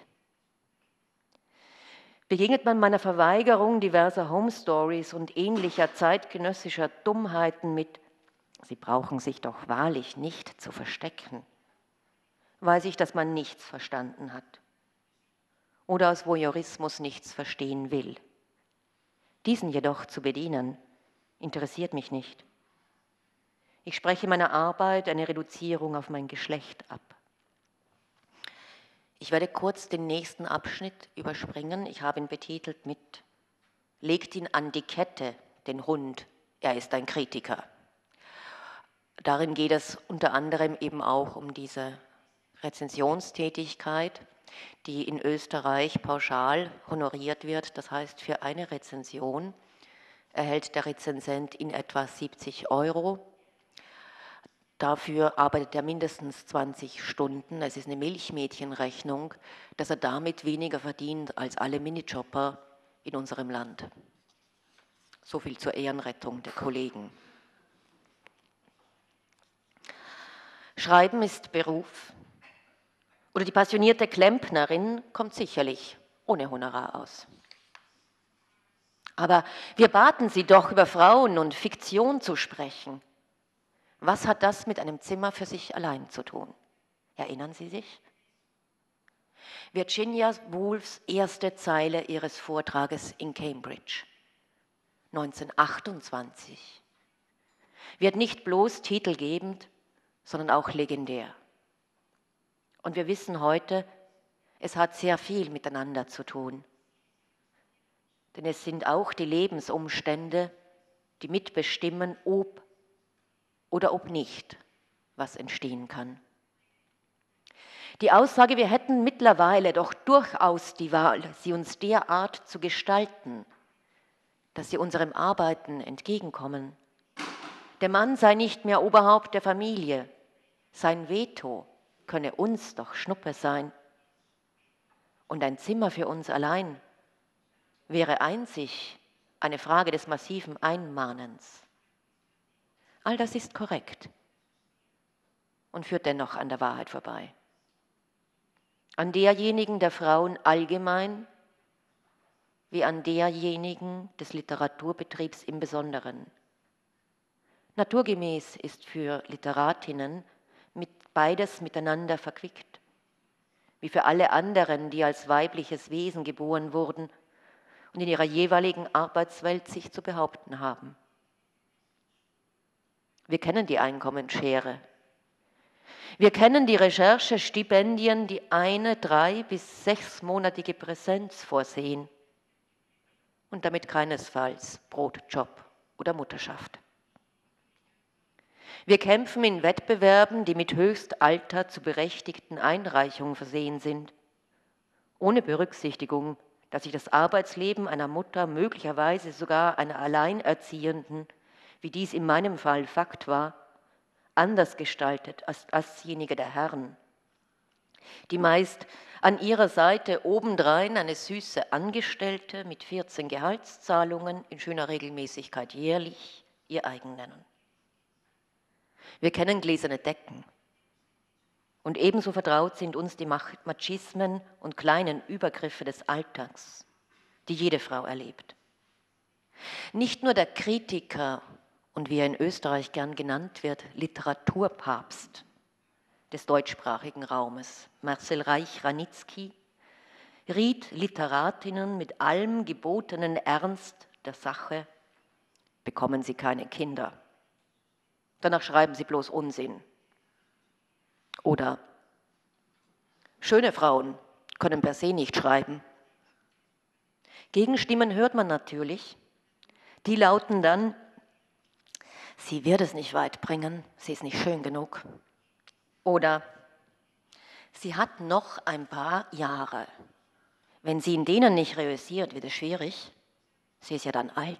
Begegnet man meiner Verweigerung diverser Home Stories und ähnlicher zeitgenössischer Dummheiten mit Sie brauchen sich doch wahrlich nicht zu verstecken, weiß ich, dass man nichts verstanden hat oder aus Voyeurismus nichts verstehen will. Diesen jedoch zu bedienen, interessiert mich nicht. Ich spreche meiner Arbeit eine Reduzierung auf mein Geschlecht ab. Ich werde kurz den nächsten Abschnitt überspringen. Ich habe ihn betitelt mit Legt ihn an die Kette, den Hund, er ist ein Kritiker. Darin geht es unter anderem eben auch um diese Rezensionstätigkeit, die in Österreich pauschal honoriert wird. Das heißt, für eine Rezension erhält der Rezensent in etwa siebzig Euro. Dafür arbeitet er mindestens zwanzig Stunden. Es ist eine Milchmädchenrechnung, dass er damit weniger verdient als alle Minijobber in unserem Land. So viel zur Ehrenrettung der Kollegen. Schreiben ist Beruf. Oder die passionierte Klempnerin kommt sicherlich ohne Honorar aus. Aber wir baten Sie doch, über Frauen und Fiktion zu sprechen. Was hat das mit einem Zimmer für sich allein zu tun? Erinnern Sie sich? Virginia Woolfs erste Zeile ihres Vortrages in Cambridge, neunzehnhundertachtundzwanzig, wird nicht bloß titelgebend, sondern auch legendär. Und wir wissen heute, es hat sehr viel miteinander zu tun. Denn es sind auch die Lebensumstände, die mitbestimmen, ob oder ob nicht was entstehen kann. Die Aussage, wir hätten mittlerweile doch durchaus die Wahl, sie uns derart zu gestalten, dass sie unserem Arbeiten entgegenkommen. Der Mann sei nicht mehr Oberhaupt der Familie, sein Veto könne uns doch Schnuppe sein. Und ein Zimmer für uns allein wäre einzig eine Frage des massiven Einmahnens. All das ist korrekt und führt dennoch an der Wahrheit vorbei. An derjenigen der Frauen allgemein, wie an derjenigen des Literaturbetriebs im Besonderen. Naturgemäß ist für Literatinnen mit beides miteinander verquickt, wie für alle anderen, die als weibliches Wesen geboren wurden und in ihrer jeweiligen Arbeitswelt sich zu behaupten haben. Wir kennen die Einkommensschere. Wir kennen die Recherchestipendien, die eine drei- bis sechsmonatige Präsenz vorsehen und damit keinesfalls Brotjob oder Mutterschaft. Wir kämpfen in Wettbewerben, die mit Höchstalter zu berechtigten Einreichungen versehen sind, ohne Berücksichtigung, dass sich das Arbeitsleben einer Mutter, möglicherweise sogar einer Alleinerziehenden, wie dies in meinem Fall Fakt war, anders gestaltet als dasjenige der Herren, die meist an ihrer Seite obendrein eine süße Angestellte mit vierzehn Gehaltszahlungen in schöner Regelmäßigkeit jährlich ihr eigen nennen. Wir kennen gläserne Decken und ebenso vertraut sind uns die Machismen und kleinen Übergriffe des Alltags, die jede Frau erlebt. Nicht nur der Kritiker und wie er in Österreich gern genannt wird, Literaturpapst des deutschsprachigen Raumes, Marcel Reich-Ranitzky, riet Literatinnen mit allem gebotenen Ernst der Sache, bekommen Sie keine Kinder. Danach schreiben Sie bloß Unsinn. Oder schöne Frauen können per se nicht schreiben. Gegenstimmen hört man natürlich. Die lauten dann, sie wird es nicht weit bringen, sie ist nicht schön genug. Oder sie hat noch ein paar Jahre. Wenn sie in denen nicht reüssiert, wird es schwierig. Sie ist ja dann alt.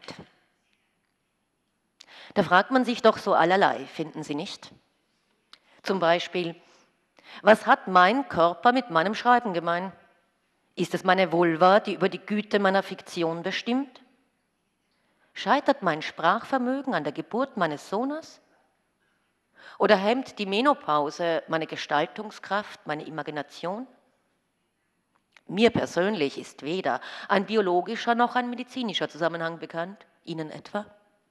Da fragt man sich doch so allerlei, finden Sie nicht? Zum Beispiel, was hat mein Körper mit meinem Schreiben gemein? Ist es meine Vulva, die über die Güte meiner Fiktion bestimmt? Scheitert mein Sprachvermögen an der Geburt meines Sohnes? Oder hemmt die Menopause meine Gestaltungskraft, meine Imagination? Mir persönlich ist weder ein biologischer noch ein medizinischer Zusammenhang bekannt. Ihnen etwa?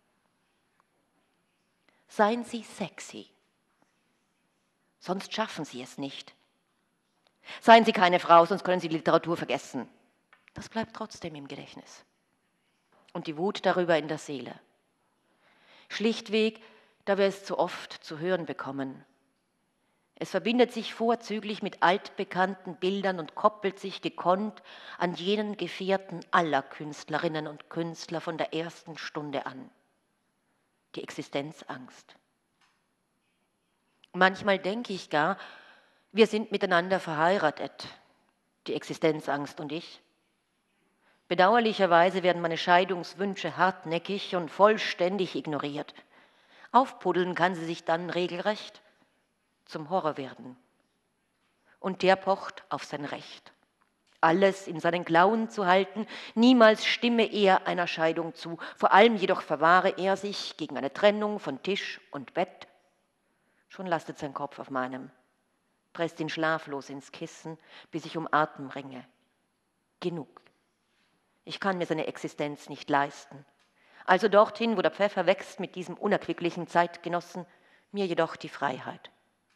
Seien Sie sexy, sonst schaffen Sie es nicht. Seien Sie keine Frau, sonst können Sie die Literatur vergessen. Das bleibt trotzdem im Gedächtnis. Und die Wut darüber in der Seele. Schlichtweg, da wir es zu oft zu hören bekommen. Es verbindet sich vorzüglich mit altbekannten Bildern und koppelt sich gekonnt an jenen Gefährten aller Künstlerinnen und Künstler von der ersten Stunde an. Die Existenzangst. Manchmal denke ich gar, wir sind miteinander verheiratet, die Existenzangst und ich. Bedauerlicherweise werden meine Scheidungswünsche hartnäckig und vollständig ignoriert. Aufpuddeln kann sie sich dann regelrecht zum Horror werden. Und der pocht auf sein Recht. Alles in seinen Klauen zu halten, niemals stimme er einer Scheidung zu. Vor allem jedoch verwahre er sich gegen eine Trennung von Tisch und Bett. Schon lastet sein Kopf auf meinem, presst ihn schlaflos ins Kissen, bis ich um Atem ringe. Genug. Ich kann mir seine Existenz nicht leisten. Also dorthin, wo der Pfeffer wächst mit diesem unerquicklichen Zeitgenossen, mir jedoch die Freiheit.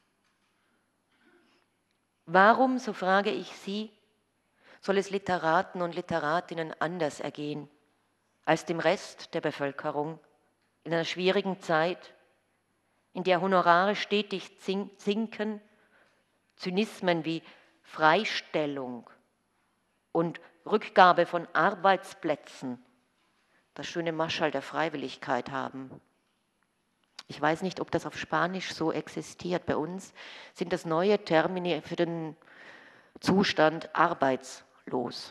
Warum, so frage ich Sie, soll es Literaten und Literatinnen anders ergehen als dem Rest der Bevölkerung in einer schwierigen Zeit, in der Honorare stetig sinken, Zynismen wie Freistellung und Rückgabe von Arbeitsplätzen das schöne Maschall der Freiwilligkeit haben. Ich weiß nicht, ob das auf Spanisch so existiert. Bei uns sind das neue Termini für den Zustand arbeitslos.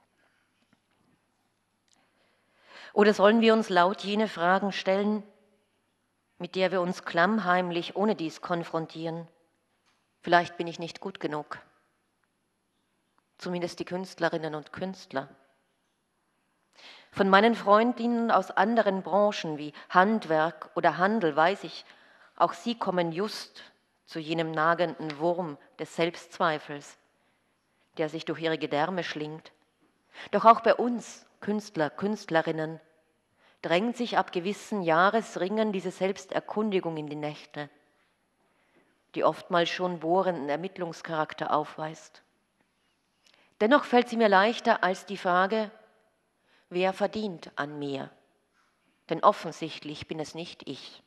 Oder sollen wir uns laut jene Fragen stellen, mit der wir uns klammheimlich ohne dies konfrontieren? Vielleicht bin ich nicht gut genug. Zumindest die Künstlerinnen und Künstler. Von meinen Freundinnen aus anderen Branchen wie Handwerk oder Handel weiß ich, auch sie kommen just zu jenem nagenden Wurm des Selbstzweifels, der sich durch ihre Gedärme schlingt. Doch auch bei uns, Künstler, Künstlerinnen, drängt sich ab gewissen Jahresringen diese Selbsterkundigung in die Nächte, die oftmals schon bohrenden Ermittlungscharakter aufweist. Dennoch fällt sie mir leichter als die Frage, wer verdient an mir? Denn offensichtlich bin es nicht ich.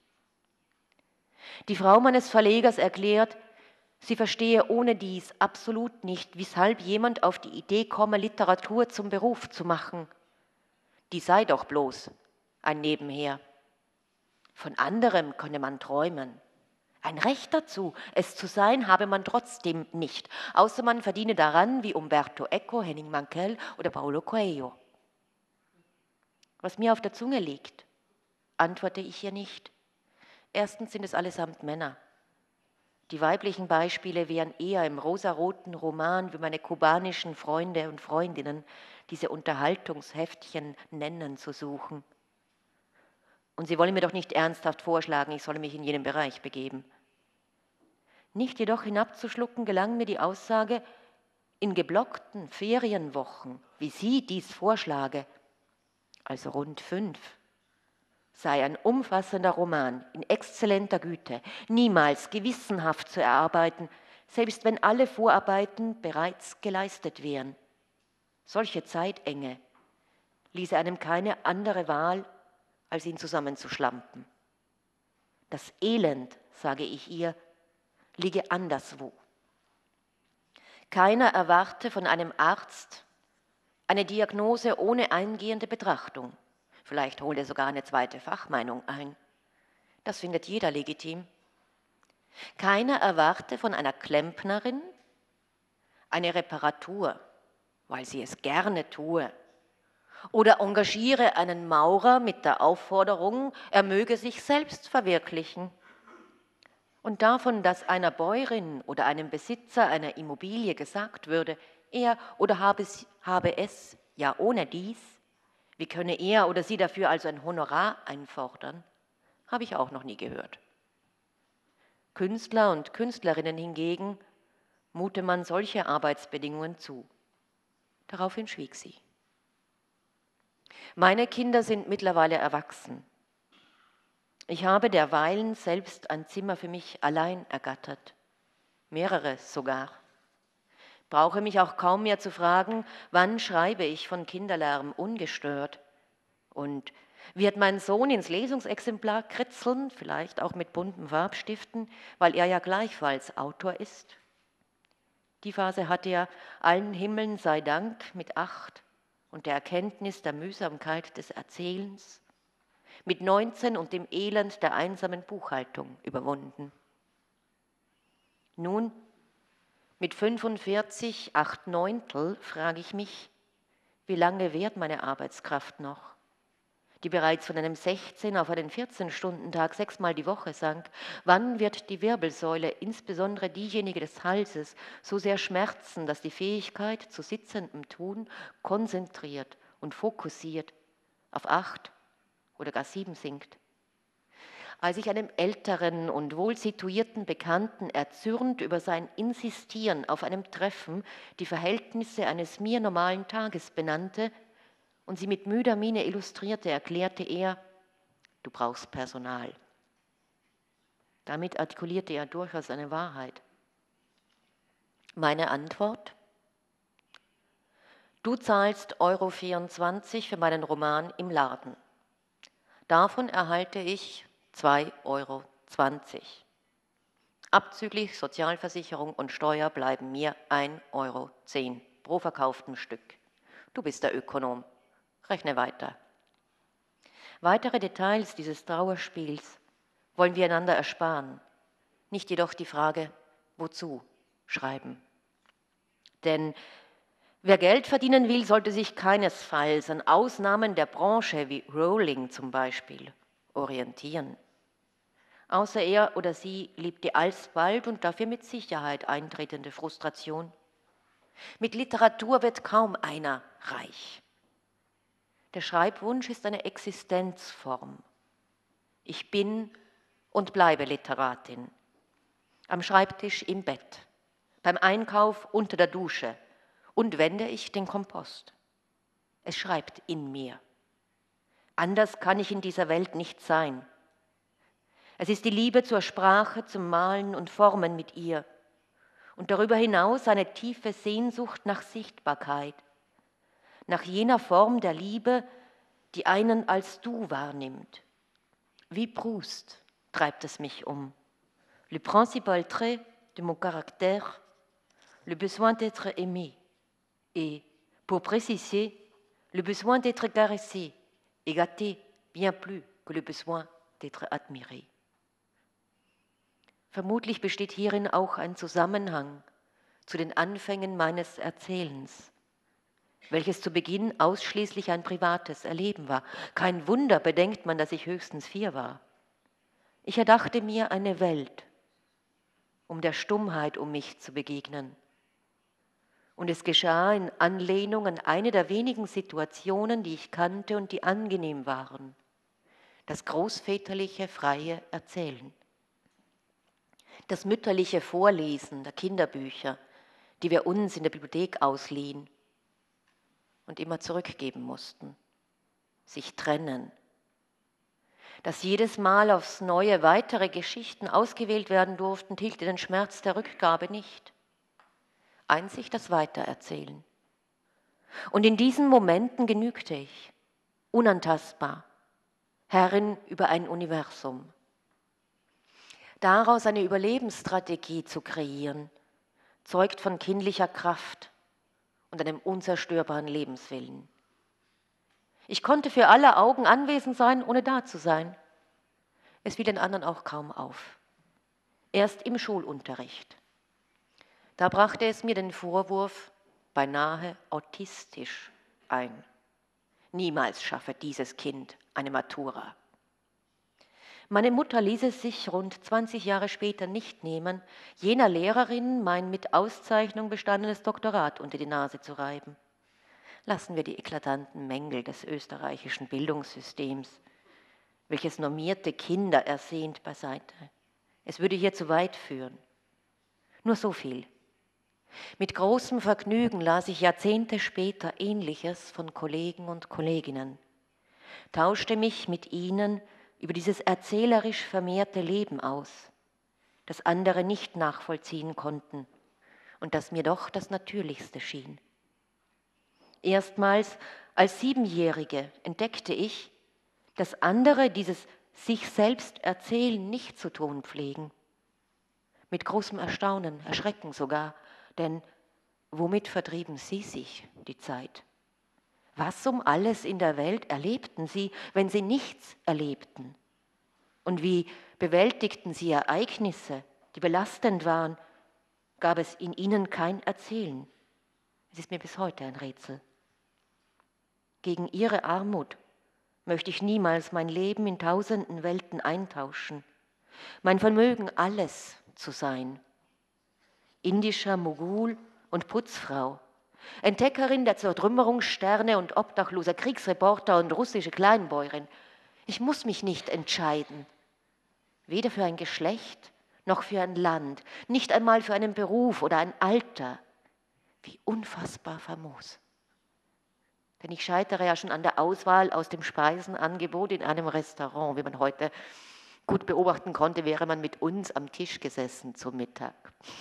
Die Frau meines Verlegers erklärt, sie verstehe ohne dies absolut nicht, weshalb jemand auf die Idee komme, Literatur zum Beruf zu machen. Die sei doch bloß ein Nebenher. Von anderem könne man träumen. Ein Recht dazu, es zu sein, habe man trotzdem nicht, außer man verdiene daran wie Umberto Eco, Henning Mankell oder Paulo Coelho. Was mir auf der Zunge liegt, antworte ich ihr nicht. Erstens sind es allesamt Männer. Die weiblichen Beispiele wären eher im rosaroten Roman wie meine kubanischen Freunde und Freundinnen diese Unterhaltungsheftchen nennen zu suchen. Und sie wollen mir doch nicht ernsthaft vorschlagen, ich solle mich in jenen Bereich begeben. Nicht jedoch hinabzuschlucken gelang mir die Aussage, in geblockten Ferienwochen, wie sie dies vorschlage, also rund fünf, sei ein umfassender Roman in exzellenter Güte, niemals gewissenhaft zu erarbeiten, selbst wenn alle Vorarbeiten bereits geleistet wären. Solche Zeitenge ließe einem keine andere Wahl, als ihn zusammenzuschlampen. Das Elend, sage ich ihr, liege anderswo. Keiner erwarte von einem Arzt eine Diagnose ohne eingehende Betrachtung. Vielleicht holt er sogar eine zweite Fachmeinung ein. Das findet jeder legitim. Keiner erwarte von einer Klempnerin eine Reparatur, weil sie es gerne tue. Oder engagiere einen Maurer mit der Aufforderung, er möge sich selbst verwirklichen. Und davon, dass einer Bäuerin oder einem Besitzer einer Immobilie gesagt würde, er oder habe es, habe es ja ohne dies, wie könne er oder sie dafür also ein Honorar einfordern, habe ich auch noch nie gehört. Künstler und Künstlerinnen hingegen mute man solche Arbeitsbedingungen zu. Daraufhin schwieg sie. Meine Kinder sind mittlerweile erwachsen. Ich habe derweilen selbst ein Zimmer für mich allein ergattert, mehrere sogar. Brauche mich auch kaum mehr zu fragen, wann schreibe ich von Kinderlärm ungestört und wird mein Sohn ins Lesungsexemplar kritzeln, vielleicht auch mit bunten Farbstiften, weil er ja gleichfalls Autor ist. Die Phase hatte er allen Himmeln sei Dank mit acht und der Erkenntnis der Mühsamkeit des Erzählens, mit neunzehn und dem Elend der einsamen Buchhaltung überwunden. Nun, mit fünfundvierzig, acht Neuntel, frage ich mich, wie lange währt meine Arbeitskraft noch, die bereits von einem sechzehn auf einen vierzehn-Stunden-Tag sechsmal die Woche sank. Wann wird die Wirbelsäule, insbesondere diejenige des Halses, so sehr schmerzen, dass die Fähigkeit zu sitzendem Tun konzentriert und fokussiert auf acht oder gar sieben sinkt? Als ich einem älteren und wohl situierten Bekannten erzürnt über sein Insistieren auf einem Treffen die Verhältnisse eines mir normalen Tages benannte und sie mit müder Miene illustrierte, erklärte er, du brauchst Personal. Damit artikulierte er durchaus eine Wahrheit. Meine Antwort? Du zahlst Euro vierundzwanzig für meinen Roman im Laden. Davon erhalte ich zwei Euro zwanzig. Abzüglich Sozialversicherung und Steuer bleiben mir ein Euro zehn pro verkauftem Stück. Du bist der Ökonom. Rechne weiter. Weitere Details dieses Trauerspiels wollen wir einander ersparen, nicht jedoch die Frage, wozu schreiben. Denn wer Geld verdienen will, sollte sich keinesfalls an Ausnahmen der Branche wie Rowling zum Beispiel orientieren. Außer er oder sie liebt die alsbald und dafür mit Sicherheit eintretende Frustration. Mit Literatur wird kaum einer reich. Der Schreibwunsch ist eine Existenzform. Ich bin und bleibe Literatin. Am Schreibtisch im Bett, beim Einkauf unter der Dusche und wende ich den Kompost. Es schreibt in mir. Anders kann ich in dieser Welt nicht sein. Es ist die Liebe zur Sprache, zum Malen und Formen mit ihr und darüber hinaus eine tiefe Sehnsucht nach Sichtbarkeit, nach jener Form der Liebe, die einen als Du wahrnimmt. Wie Proust treibt es mich um. Le principal trait de mon caractère, le besoin d'être aimé, et, pour préciser, le besoin d'être caressé et gâté bien plus que le besoin d'être admiré. Vermutlich besteht hierin auch ein Zusammenhang zu den Anfängen meines Erzählens, welches zu Beginn ausschließlich ein privates Erleben war. Kein Wunder, bedenkt man, dass ich höchstens vier war. Ich erdachte mir eine Welt, um der Stummheit um mich zu begegnen. Und es geschah in Anlehnung an eine der wenigen Situationen, die ich kannte und die angenehm waren, das großväterliche freie Erzählen. Das mütterliche Vorlesen der Kinderbücher, die wir uns in der Bibliothek ausliehen und immer zurückgeben mussten, sich trennen. Dass jedes Mal aufs Neue weitere Geschichten ausgewählt werden durften, tilgte den Schmerz der Rückgabe nicht. Einzig das Weitererzählen. Und in diesen Momenten genügte ich, unantastbar, Herrin über ein Universum. Daraus eine Überlebensstrategie zu kreieren, zeugt von kindlicher Kraft und einem unzerstörbaren Lebenswillen. Ich konnte für alle Augen anwesend sein, ohne da zu sein. Es fiel den anderen auch kaum auf. Erst im Schulunterricht. Da brachte es mir den Vorwurf, beinahe autistisch, ein. Niemals schaffe dieses Kind eine Matura. Meine Mutter ließ es sich rund zwanzig Jahre später nicht nehmen, jener Lehrerin mein mit Auszeichnung bestandenes Doktorat unter die Nase zu reiben. Lassen wir die eklatanten Mängel des österreichischen Bildungssystems, welches normierte Kinder ersehnt, beiseite. Es würde hier zu weit führen. Nur so viel. Mit großem Vergnügen las ich Jahrzehnte später Ähnliches von Kollegen und Kolleginnen, tauschte mich mit ihnen über dieses erzählerisch vermehrte Leben aus, das andere nicht nachvollziehen konnten und das mir doch das Natürlichste schien. Erstmals als Siebenjährige entdeckte ich, dass andere dieses sich selbst erzählen nicht zu tun pflegen. Mit großem Erstaunen, Erschrecken sogar, denn womit vertrieben sie sich die Zeit? Was um alles in der Welt erlebten sie, wenn sie nichts erlebten? Und wie bewältigten sie Ereignisse, die belastend waren? Gab es in ihnen kein Erzählen? Es ist mir bis heute ein Rätsel. Gegen ihre Armut möchte ich niemals mein Leben in tausenden Welten eintauschen, mein Vermögen alles zu sein. Indischer Mogul und Putzfrau, Entdeckerin der Zertrümmerungssterne und obdachloser Kriegsreporter und russische Kleinbäuerin. Ich muss mich nicht entscheiden, weder für ein Geschlecht noch für ein Land, nicht einmal für einen Beruf oder ein Alter. Wie unfassbar famos. Denn ich scheitere ja schon an der Auswahl aus dem Speisenangebot in einem Restaurant. Wie man heute gut beobachten konnte, wäre man mit uns am Tisch gesessen zum Mittag.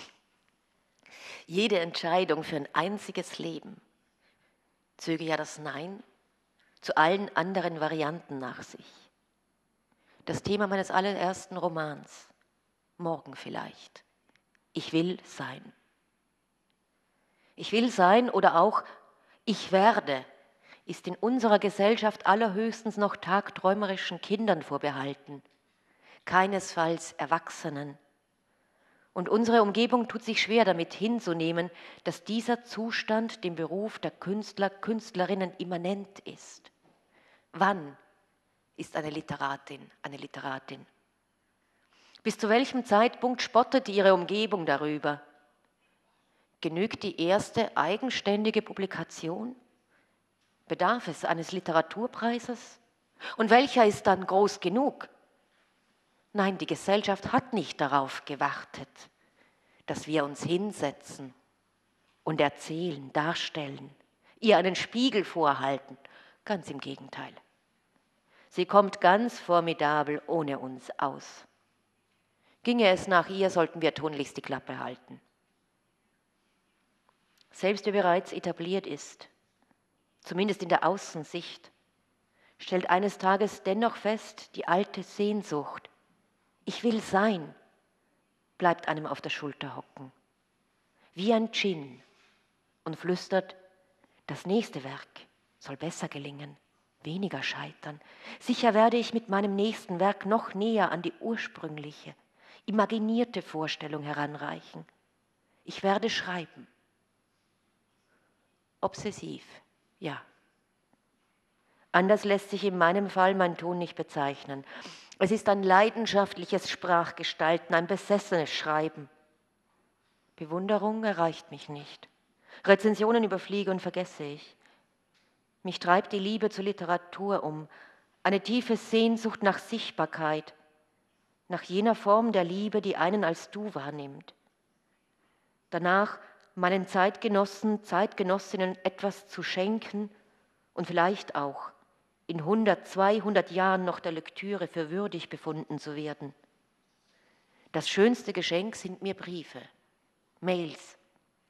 Jede Entscheidung für ein einziges Leben zöge ja das Nein zu allen anderen Varianten nach sich. Das Thema meines allerersten Romans, Morgen vielleicht. Ich will sein. Ich will sein oder auch ich werde ist in unserer Gesellschaft allerhöchstens noch tagträumerischen Kindern vorbehalten, keinesfalls Erwachsenen. Und unsere Umgebung tut sich schwer damit hinzunehmen, dass dieser Zustand dem Beruf der Künstler, Künstlerinnen immanent ist. Wann ist eine Literatin eine Literatin? Bis zu welchem Zeitpunkt spottet ihre Umgebung darüber? Genügt die erste eigenständige Publikation? Bedarf es eines Literaturpreises? Und welcher ist dann groß genug? Nein, die Gesellschaft hat nicht darauf gewartet, dass wir uns hinsetzen und erzählen, darstellen, ihr einen Spiegel vorhalten. Ganz im Gegenteil. Sie kommt ganz formidabel ohne uns aus. Ginge es nach ihr, sollten wir tunlichst die Klappe halten. Selbst wer bereits etabliert ist, zumindest in der Außensicht, stellt eines Tages dennoch fest, die alte Sehnsucht, ich will sein, bleibt einem auf der Schulter hocken, wie ein Dschinn, und flüstert, das nächste Werk soll besser gelingen, weniger scheitern. Sicher werde ich mit meinem nächsten Werk noch näher an die ursprüngliche, imaginierte Vorstellung heranreichen. Ich werde schreiben. Obsessiv, ja. Anders lässt sich in meinem Fall mein Ton nicht bezeichnen. Es ist ein leidenschaftliches Sprachgestalten, ein besessenes Schreiben. Bewunderung erreicht mich nicht. Rezensionen überfliege und vergesse ich. Mich treibt die Liebe zur Literatur um, eine tiefe Sehnsucht nach Sichtbarkeit, nach jener Form der Liebe, die einen als Du wahrnimmt. Danach meinen Zeitgenossen, Zeitgenossinnen etwas zu schenken und vielleicht auch in hundert, zweihundert Jahren noch der Lektüre für würdig befunden zu werden. Das schönste Geschenk sind mir Briefe, Mails.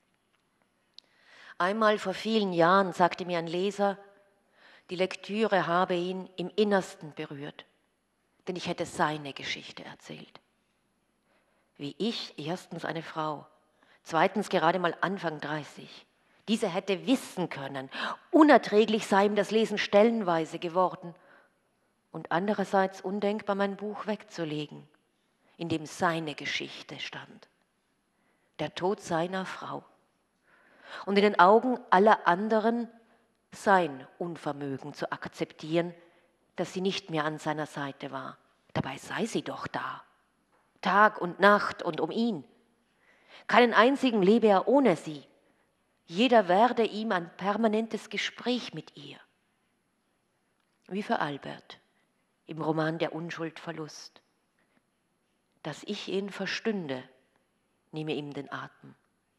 Einmal vor vielen Jahren sagte mir ein Leser, die Lektüre habe ihn im Innersten berührt, denn ich hätte seine Geschichte erzählt. Wie ich, erstens eine Frau, zweitens gerade mal Anfang dreißig. Diese hätte wissen können, unerträglich sei ihm das Lesen stellenweise geworden und andererseits undenkbar, mein Buch wegzulegen, in dem seine Geschichte stand. Der Tod seiner Frau. Und in den Augen aller anderen sein Unvermögen zu akzeptieren, dass sie nicht mehr an seiner Seite war. Dabei sei sie doch da, Tag und Nacht und um ihn. Keinen einzigen lebe er ohne sie. Jeder werde ihm ein permanentes Gespräch mit ihr. Wie für Albert im Roman Der Unschuld Verlust. Dass ich ihn verstünde, nehme ihm den Atem.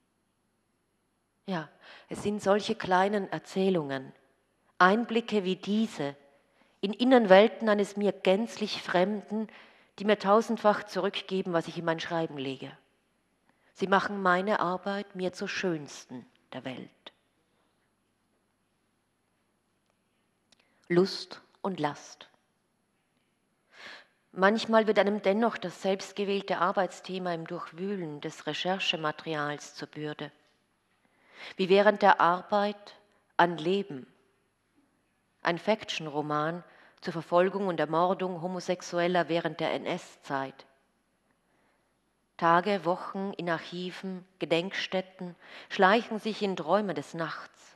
Ja, es sind solche kleinen Erzählungen, Einblicke wie diese in Innenwelten eines mir gänzlich Fremden, die mir tausendfach zurückgeben, was ich in mein Schreiben lege. Sie machen meine Arbeit mir zur schönsten der Welt. Lust und Last. Manchmal wird einem dennoch das selbstgewählte Arbeitsthema im Durchwühlen des Recherchematerials zur Bürde. Wie während der Arbeit an Leben. Ein Fiction-Roman zur Verfolgung und Ermordung Homosexueller während der N S-Zeit. Tage, Wochen in Archiven, Gedenkstätten schleichen sich in Träume des Nachts.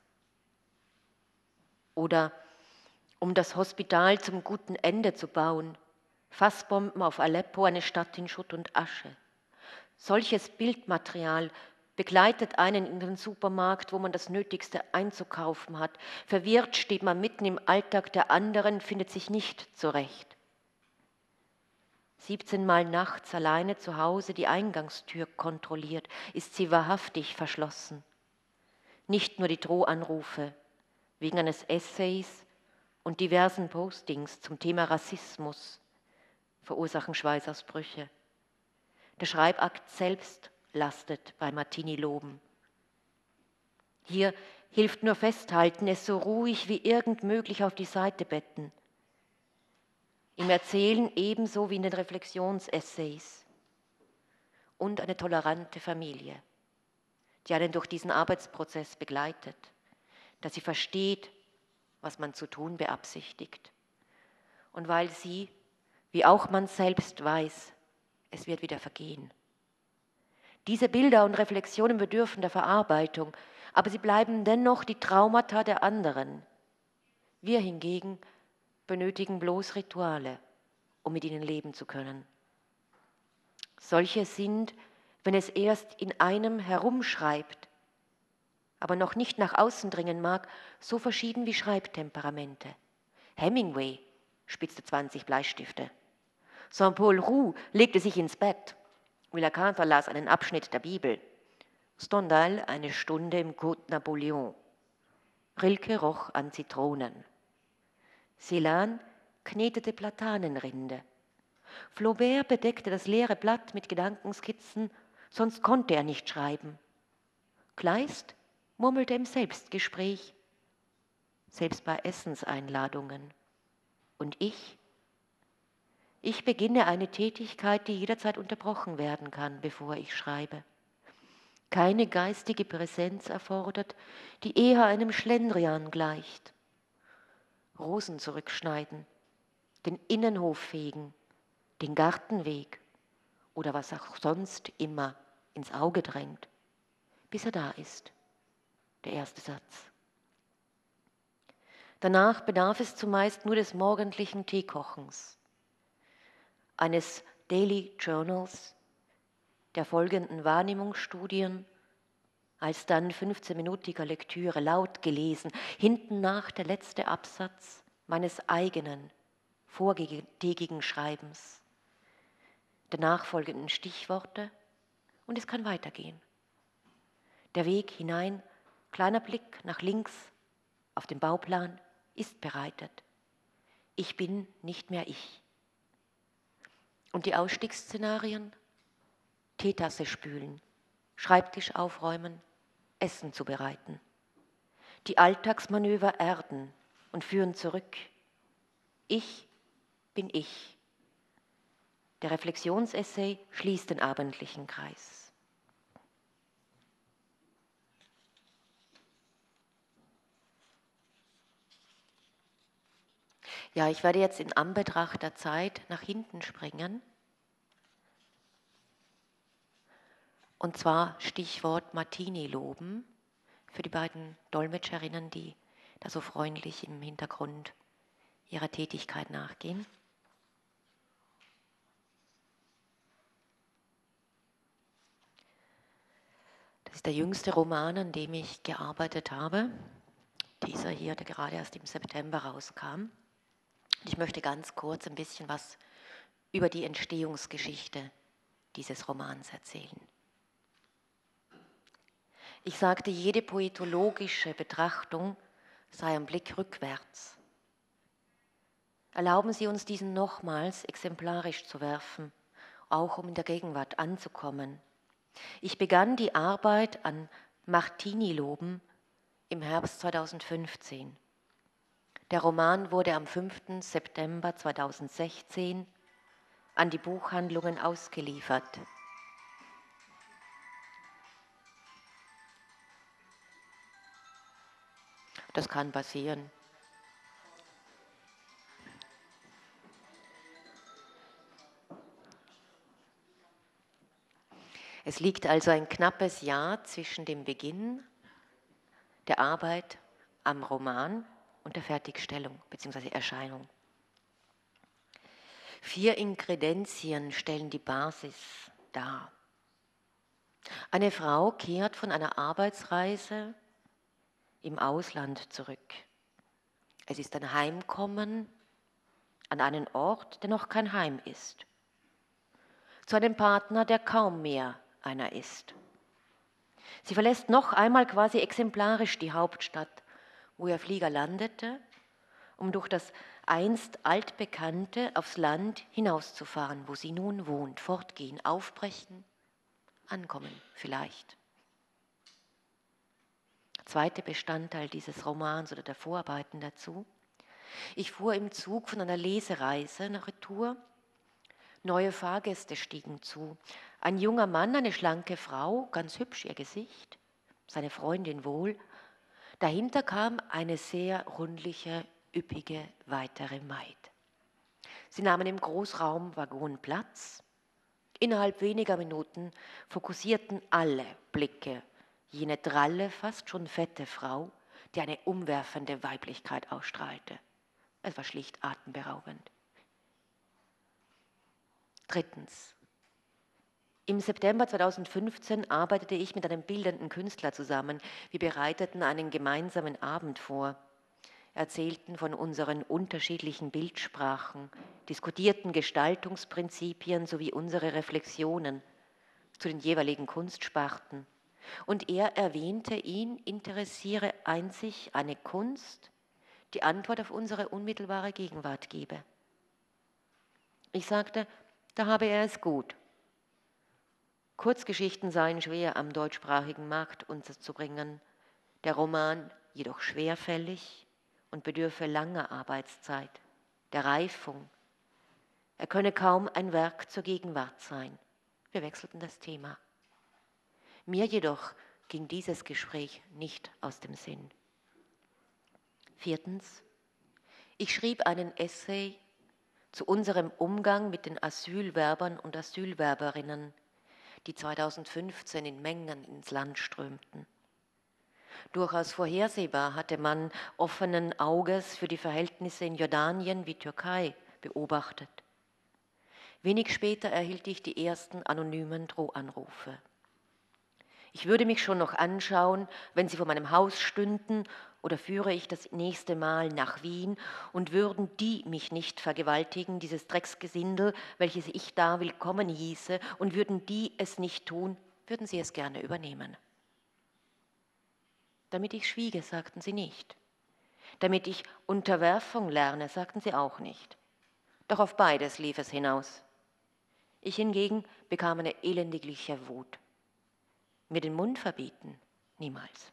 Oder um das Hospital zum guten Ende zu bauen, Fassbomben auf Aleppo, eine Stadt in Schutt und Asche. Solches Bildmaterial begleitet einen in den Supermarkt, wo man das Nötigste einzukaufen hat. Verwirrt steht man mitten im Alltag der anderen, findet sich nicht zurecht. siebzehnmal nachts alleine zu Hause die Eingangstür kontrolliert, ist sie wahrhaftig verschlossen. Nicht nur die Drohanrufe wegen eines Essays und diversen Postings zum Thema Rassismus verursachen Schweißausbrüche. Der Schreibakt selbst lastet bei Martini Loben. Hier hilft nur festhalten, es so ruhig wie irgend möglich auf die Seite betten. Im Erzählen ebenso wie in den Reflexionsessays. Und eine tolerante Familie, die einen durch diesen Arbeitsprozess begleitet, dass sie versteht, was man zu tun beabsichtigt. Und weil sie, wie auch man selbst weiß, es wird wieder vergehen. Diese Bilder und Reflexionen bedürfen der Verarbeitung, aber sie bleiben dennoch die Traumata der anderen. Wir hingegen benötigen bloß Rituale, um mit ihnen leben zu können. Solche sind, wenn es erst in einem herumschreibt, aber noch nicht nach außen dringen mag, so verschieden wie Schreibtemperamente. Hemingway spitzte zwanzig Bleistifte. Saint-Paul Roux legte sich ins Bett. Willa Cather las einen Abschnitt der Bibel. Stendhal eine Stunde im Côte Napoleon. Rilke roch an Zitronen. Celan knetete Platanenrinde. Flaubert bedeckte das leere Blatt mit Gedankenskizzen, sonst konnte er nicht schreiben. Kleist murmelte im Selbstgespräch, selbst bei Essenseinladungen. Und ich? Ich beginne eine Tätigkeit, die jederzeit unterbrochen werden kann, bevor ich schreibe. Keine geistige Präsenz erfordert, die eher einem Schlendrian gleicht. Rosen zurückschneiden, den Innenhof fegen, den Gartenweg oder was auch sonst immer ins Auge drängt, bis er da ist, der erste Satz. Danach bedarf es zumeist nur des morgendlichen Teekochens, eines Daily Journals, der folgenden Wahrnehmungsstudien, alsdann fünfzehnminütiger Lektüre laut gelesen, hinten nach der letzte Absatz meines eigenen, vortägigen Schreibens, der nachfolgenden Stichworte, und es kann weitergehen. Der Weg hinein, kleiner Blick nach links auf den Bauplan, ist bereitet. Ich bin nicht mehr ich. Und die Ausstiegsszenarien? Teetasse spülen, Schreibtisch aufräumen, Essen zubereiten. Die Alltagsmanöver erden und führen zurück. Ich bin ich. Der Reflexionsessay schließt den abendlichen Kreis. Ja, ich werde jetzt in Anbetracht der Zeit nach hinten springen. Und zwar Stichwort Martini loben für die beiden Dolmetscherinnen, die da so freundlich im Hintergrund ihrer Tätigkeit nachgehen. Das ist der jüngste Roman, an dem ich gearbeitet habe. Dieser hier, der gerade erst im September rauskam. Und ich möchte ganz kurz ein bisschen was über die Entstehungsgeschichte dieses Romans erzählen. Ich sagte, jede poetologische Betrachtung sei ein Blick rückwärts. Erlauben Sie uns, diesen nochmals exemplarisch zu werfen, auch um in der Gegenwart anzukommen. Ich begann die Arbeit an Martini loben im Herbst zweitausendfünfzehn. Der Roman wurde am fünften September zweitausendsechzehn an die Buchhandlungen ausgeliefert. Das kann passieren. Es liegt also ein knappes Jahr zwischen dem Beginn der Arbeit am Roman und der Fertigstellung bzw. Erscheinung. Vier Inkredenzien stellen die Basis dar. Eine Frau kehrt von einer Arbeitsreise im Ausland zurück. Es ist ein Heimkommen an einen Ort, der noch kein Heim ist. Zu einem Partner, der kaum mehr einer ist. Sie verlässt noch einmal quasi exemplarisch die Hauptstadt, wo ihr Flieger landete, um durch das einst altbekannte aufs Land hinauszufahren, wo sie nun wohnt, fortgehen, aufbrechen, ankommen vielleicht. Zweiter Bestandteil dieses Romans oder der Vorarbeiten dazu. Ich fuhr im Zug von einer Lesereise nach Retour. Neue Fahrgäste stiegen zu. Ein junger Mann, eine schlanke Frau, ganz hübsch ihr Gesicht, seine Freundin wohl, Dahinter kam eine sehr rundliche, üppige weitere Maid. Sie nahmen im Großraumwaggon Platz. Innerhalb weniger Minuten fokussierten alle Blicke jene dralle, fast schon fette Frau, die eine umwerfende Weiblichkeit ausstrahlte. Es war schlicht atemberaubend. Drittens. Im September zweitausendfünfzehn arbeitete ich mit einem bildenden Künstler zusammen. Wir bereiteten einen gemeinsamen Abend vor, erzählten von unseren unterschiedlichen Bildsprachen, diskutierten Gestaltungsprinzipien sowie unsere Reflexionen zu den jeweiligen Kunstsparten. Und er erwähnte, ihn interessiere einzig eine Kunst, die Antwort auf unsere unmittelbare Gegenwart gebe. Ich sagte, da habe er es gut. Kurzgeschichten seien schwer am deutschsprachigen Markt unterzubringen, der Roman jedoch schwerfällig und bedürfe langer Arbeitszeit, der Reifung. Er könne kaum ein Werk zur Gegenwart sein. Wir wechselten das Thema. Mir jedoch ging dieses Gespräch nicht aus dem Sinn. Viertens. Ich schrieb einen Essay zu unserem Umgang mit den Asylwerbern und Asylwerberinnen, die zweitausendfünfzehn in Mengen ins Land strömten. Durchaus vorhersehbar hatte man offenen Auges für die Verhältnisse in Jordanien wie Türkei beobachtet. Wenig später erhielt ich die ersten anonymen Drohanrufe. Ich würde mich schon noch anschauen, wenn sie vor meinem Haus stünden, oder führe ich das nächste Mal nach Wien, und würden die mich nicht vergewaltigen, dieses Drecksgesindel, welches ich da willkommen hieße, und würden die es nicht tun, würden sie es gerne übernehmen. Damit ich schwiege, sagten sie nicht. Damit ich Unterwerfung lerne, sagten sie auch nicht. Doch auf beides lief es hinaus. Ich hingegen bekam eine elendigliche Wut. Mir den Mund verbieten? Niemals.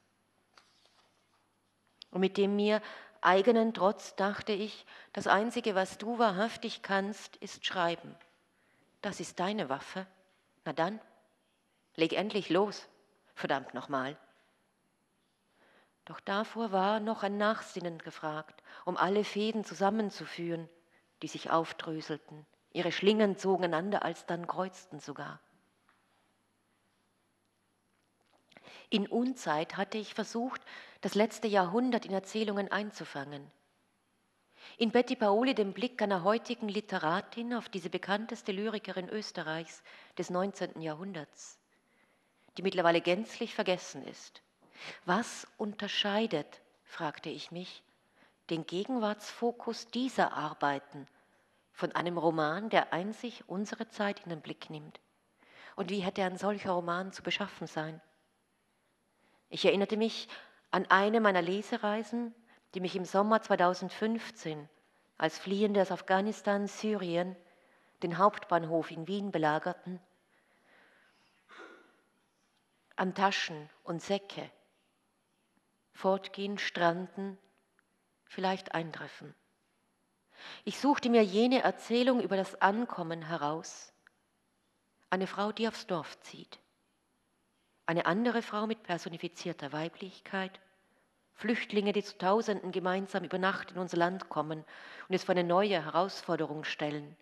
Und mit dem mir eigenen Trotz dachte ich, das Einzige, was du wahrhaftig kannst, ist schreiben. Das ist deine Waffe. Na dann, leg endlich los, verdammt nochmal. Doch davor war noch ein Nachsinnen gefragt, um alle Fäden zusammenzuführen, die sich aufdröselten. Ihre Schlingen zogen einander alsdann kreuzten sogar. In Unzeit hatte ich versucht, das letzte Jahrhundert in Erzählungen einzufangen. In Betty Paoli den Blick einer heutigen Literatin auf diese bekannteste Lyrikerin Österreichs des neunzehnten Jahrhunderts, die mittlerweile gänzlich vergessen ist. Was unterscheidet, fragte ich mich, den Gegenwartsfokus dieser Arbeiten von einem Roman, der einzig unsere Zeit in den Blick nimmt? Und wie hätte ein solcher Roman zu beschaffen sein? Ich erinnerte mich an eine meiner Lesereisen, die mich im Sommer zweitausendfünfzehn als Fliehende aus Afghanistan, Syrien, den Hauptbahnhof in Wien belagerten, an Taschen und Säcke, fortgehen, stranden, vielleicht eintreffen. Ich suchte mir jene Erzählung über das Ankommen heraus, eine Frau, die aufs Dorf zieht. Eine andere Frau mit personifizierter Weiblichkeit, Flüchtlinge, die zu Tausenden gemeinsam über Nacht in unser Land kommen und es vor eine neue Herausforderung stellen.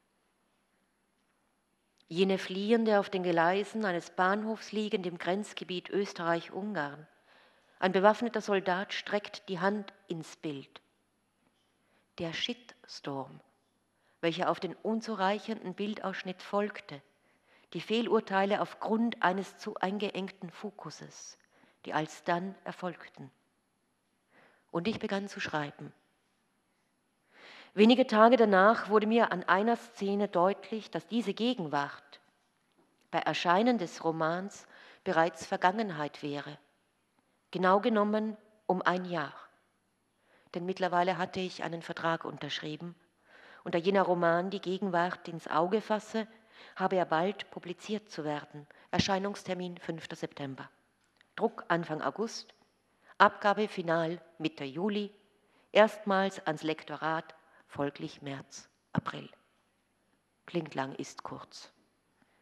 Jene Fliehende auf den Gleisen eines Bahnhofs liegend im Grenzgebiet Österreich-Ungarn. Ein bewaffneter Soldat streckt die Hand ins Bild. Der Shitstorm, welcher auf den unzureichenden Bildausschnitt folgte, die Fehlurteile aufgrund eines zu eingeengten Fokuses, die alsdann erfolgten. Und ich begann zu schreiben. Wenige Tage danach wurde mir an einer Szene deutlich, dass diese Gegenwart bei Erscheinen des Romans bereits Vergangenheit wäre. Genau genommen um ein Jahr. Denn mittlerweile hatte ich einen Vertrag unterschrieben, und da jener Roman die Gegenwart ins Auge fasse, habe er bald publiziert zu werden. Erscheinungstermin fünfter September. Druck Anfang August, Abgabe final Mitte Juli, erstmals ans Lektorat, folglich März, April. Klingt lang, ist kurz.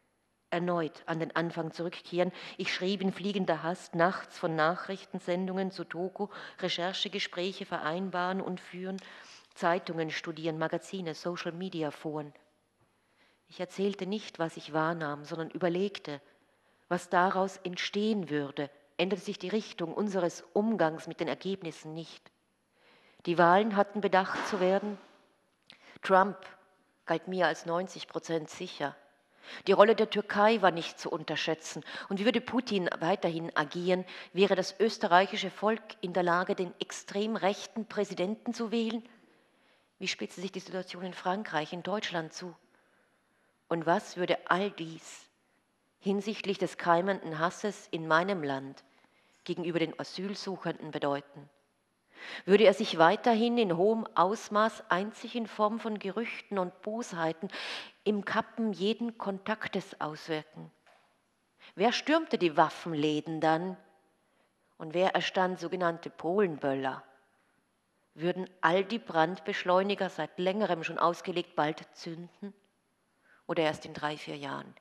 erneut an den Anfang zurückkehren. Ich schrieb in fliegender Hast nachts von Nachrichtensendungen zu Doku, Recherchegespräche vereinbaren und führen, Zeitungen studieren, Magazine, Social Media Foren. Ich erzählte nicht, was ich wahrnahm, sondern überlegte, was daraus entstehen würde, änderte sich die Richtung unseres Umgangs mit den Ergebnissen nicht. Die Wahlen hatten bedacht zu werden. Trump galt mir als neunzig Prozent sicher. Die Rolle der Türkei war nicht zu unterschätzen. Und wie würde Putin weiterhin agieren, wäre das österreichische Volk in der Lage, den extrem rechten Präsidenten zu wählen? Wie spitzte sich die Situation in Frankreich, in Deutschland zu? Und was würde all dies hinsichtlich des keimenden Hasses in meinem Land gegenüber den Asylsuchenden bedeuten? Würde er sich weiterhin in hohem Ausmaß einzig in Form von Gerüchten und Bosheiten im Kappen jeden Kontaktes auswirken? Wer stürmte die Waffenläden dann? Und wer erstand sogenannte Polenböller? Würden all die Brandbeschleuniger, seit längerem schon ausgelegt, bald zünden? Oder erst in drei, vier Jahren?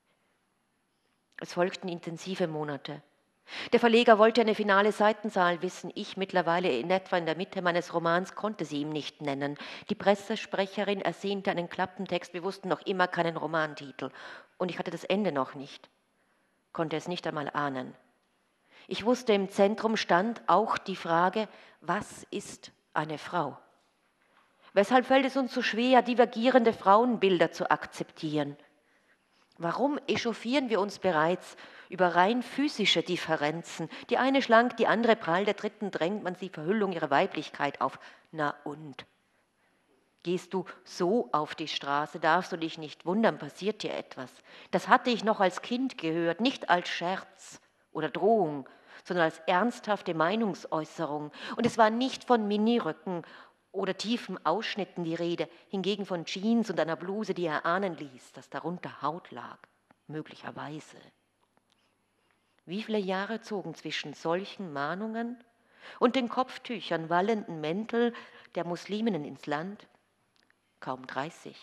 Es folgten intensive Monate. Der Verleger wollte eine finale Seitenzahl wissen. Ich, mittlerweile in etwa in der Mitte meines Romans, konnte sie ihm nicht nennen. Die Pressesprecherin ersehnte einen Klappentext. Wir wussten noch immer keinen Romantitel. Und ich hatte das Ende noch nicht, konnte es nicht einmal ahnen. Ich wusste, im Zentrum stand auch die Frage, was ist eine Frau? Weshalb fällt es uns so schwer, divergierende Frauenbilder zu akzeptieren? Warum echauffieren wir uns bereits über rein physische Differenzen? Die eine schlank, die andere prall, der dritten drängt man die Verhüllung ihrer Weiblichkeit auf. Na und? Gehst du so auf die Straße, darfst du dich nicht wundern, passiert dir etwas. Das hatte ich noch als Kind gehört, nicht als Scherz oder Drohung, sondern als ernsthafte Meinungsäußerung. Und es war nicht von Miniröcken oder tiefen Ausschnitten die Rede, hingegen von Jeans und einer Bluse, die erahnen ließ, dass darunter Haut lag, möglicherweise. Wie viele Jahre zogen zwischen solchen Mahnungen und den Kopftüchern, wallenden Mäntel der Musliminnen ins Land? Kaum dreißig.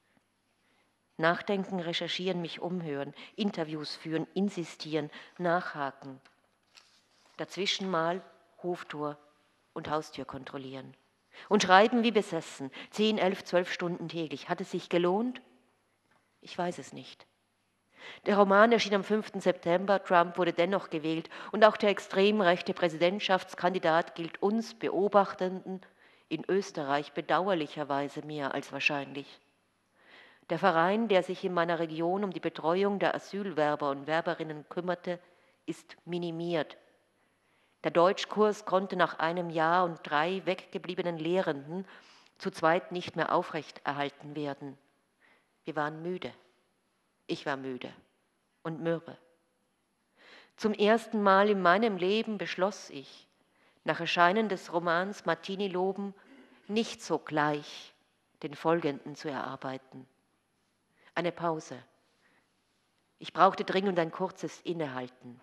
Nachdenken, recherchieren, mich umhören, Interviews führen, insistieren, nachhaken. Dazwischen mal Hoftor und Haustür kontrollieren. Und schreiben wie besessen, zehn, elf, zwölf Stunden täglich. Hat es sich gelohnt? Ich weiß es nicht. Der Roman erschien am fünften September, Trump wurde dennoch gewählt und auch der extrem rechte Präsidentschaftskandidat gilt uns Beobachtenden in Österreich bedauerlicherweise mehr als wahrscheinlich. Der Verein, der sich in meiner Region um die Betreuung der Asylwerber und Werberinnen kümmerte, ist minimiert. Der Deutschkurs konnte nach einem Jahr und drei weggebliebenen Lehrenden zu zweit nicht mehr aufrechterhalten werden. Wir waren müde. Ich war müde und mürbe. Zum ersten Mal in meinem Leben beschloss ich, nach Erscheinen des Romans Martini loben, nicht sogleich den folgenden zu erarbeiten. Eine Pause. Ich brauchte dringend ein kurzes Innehalten.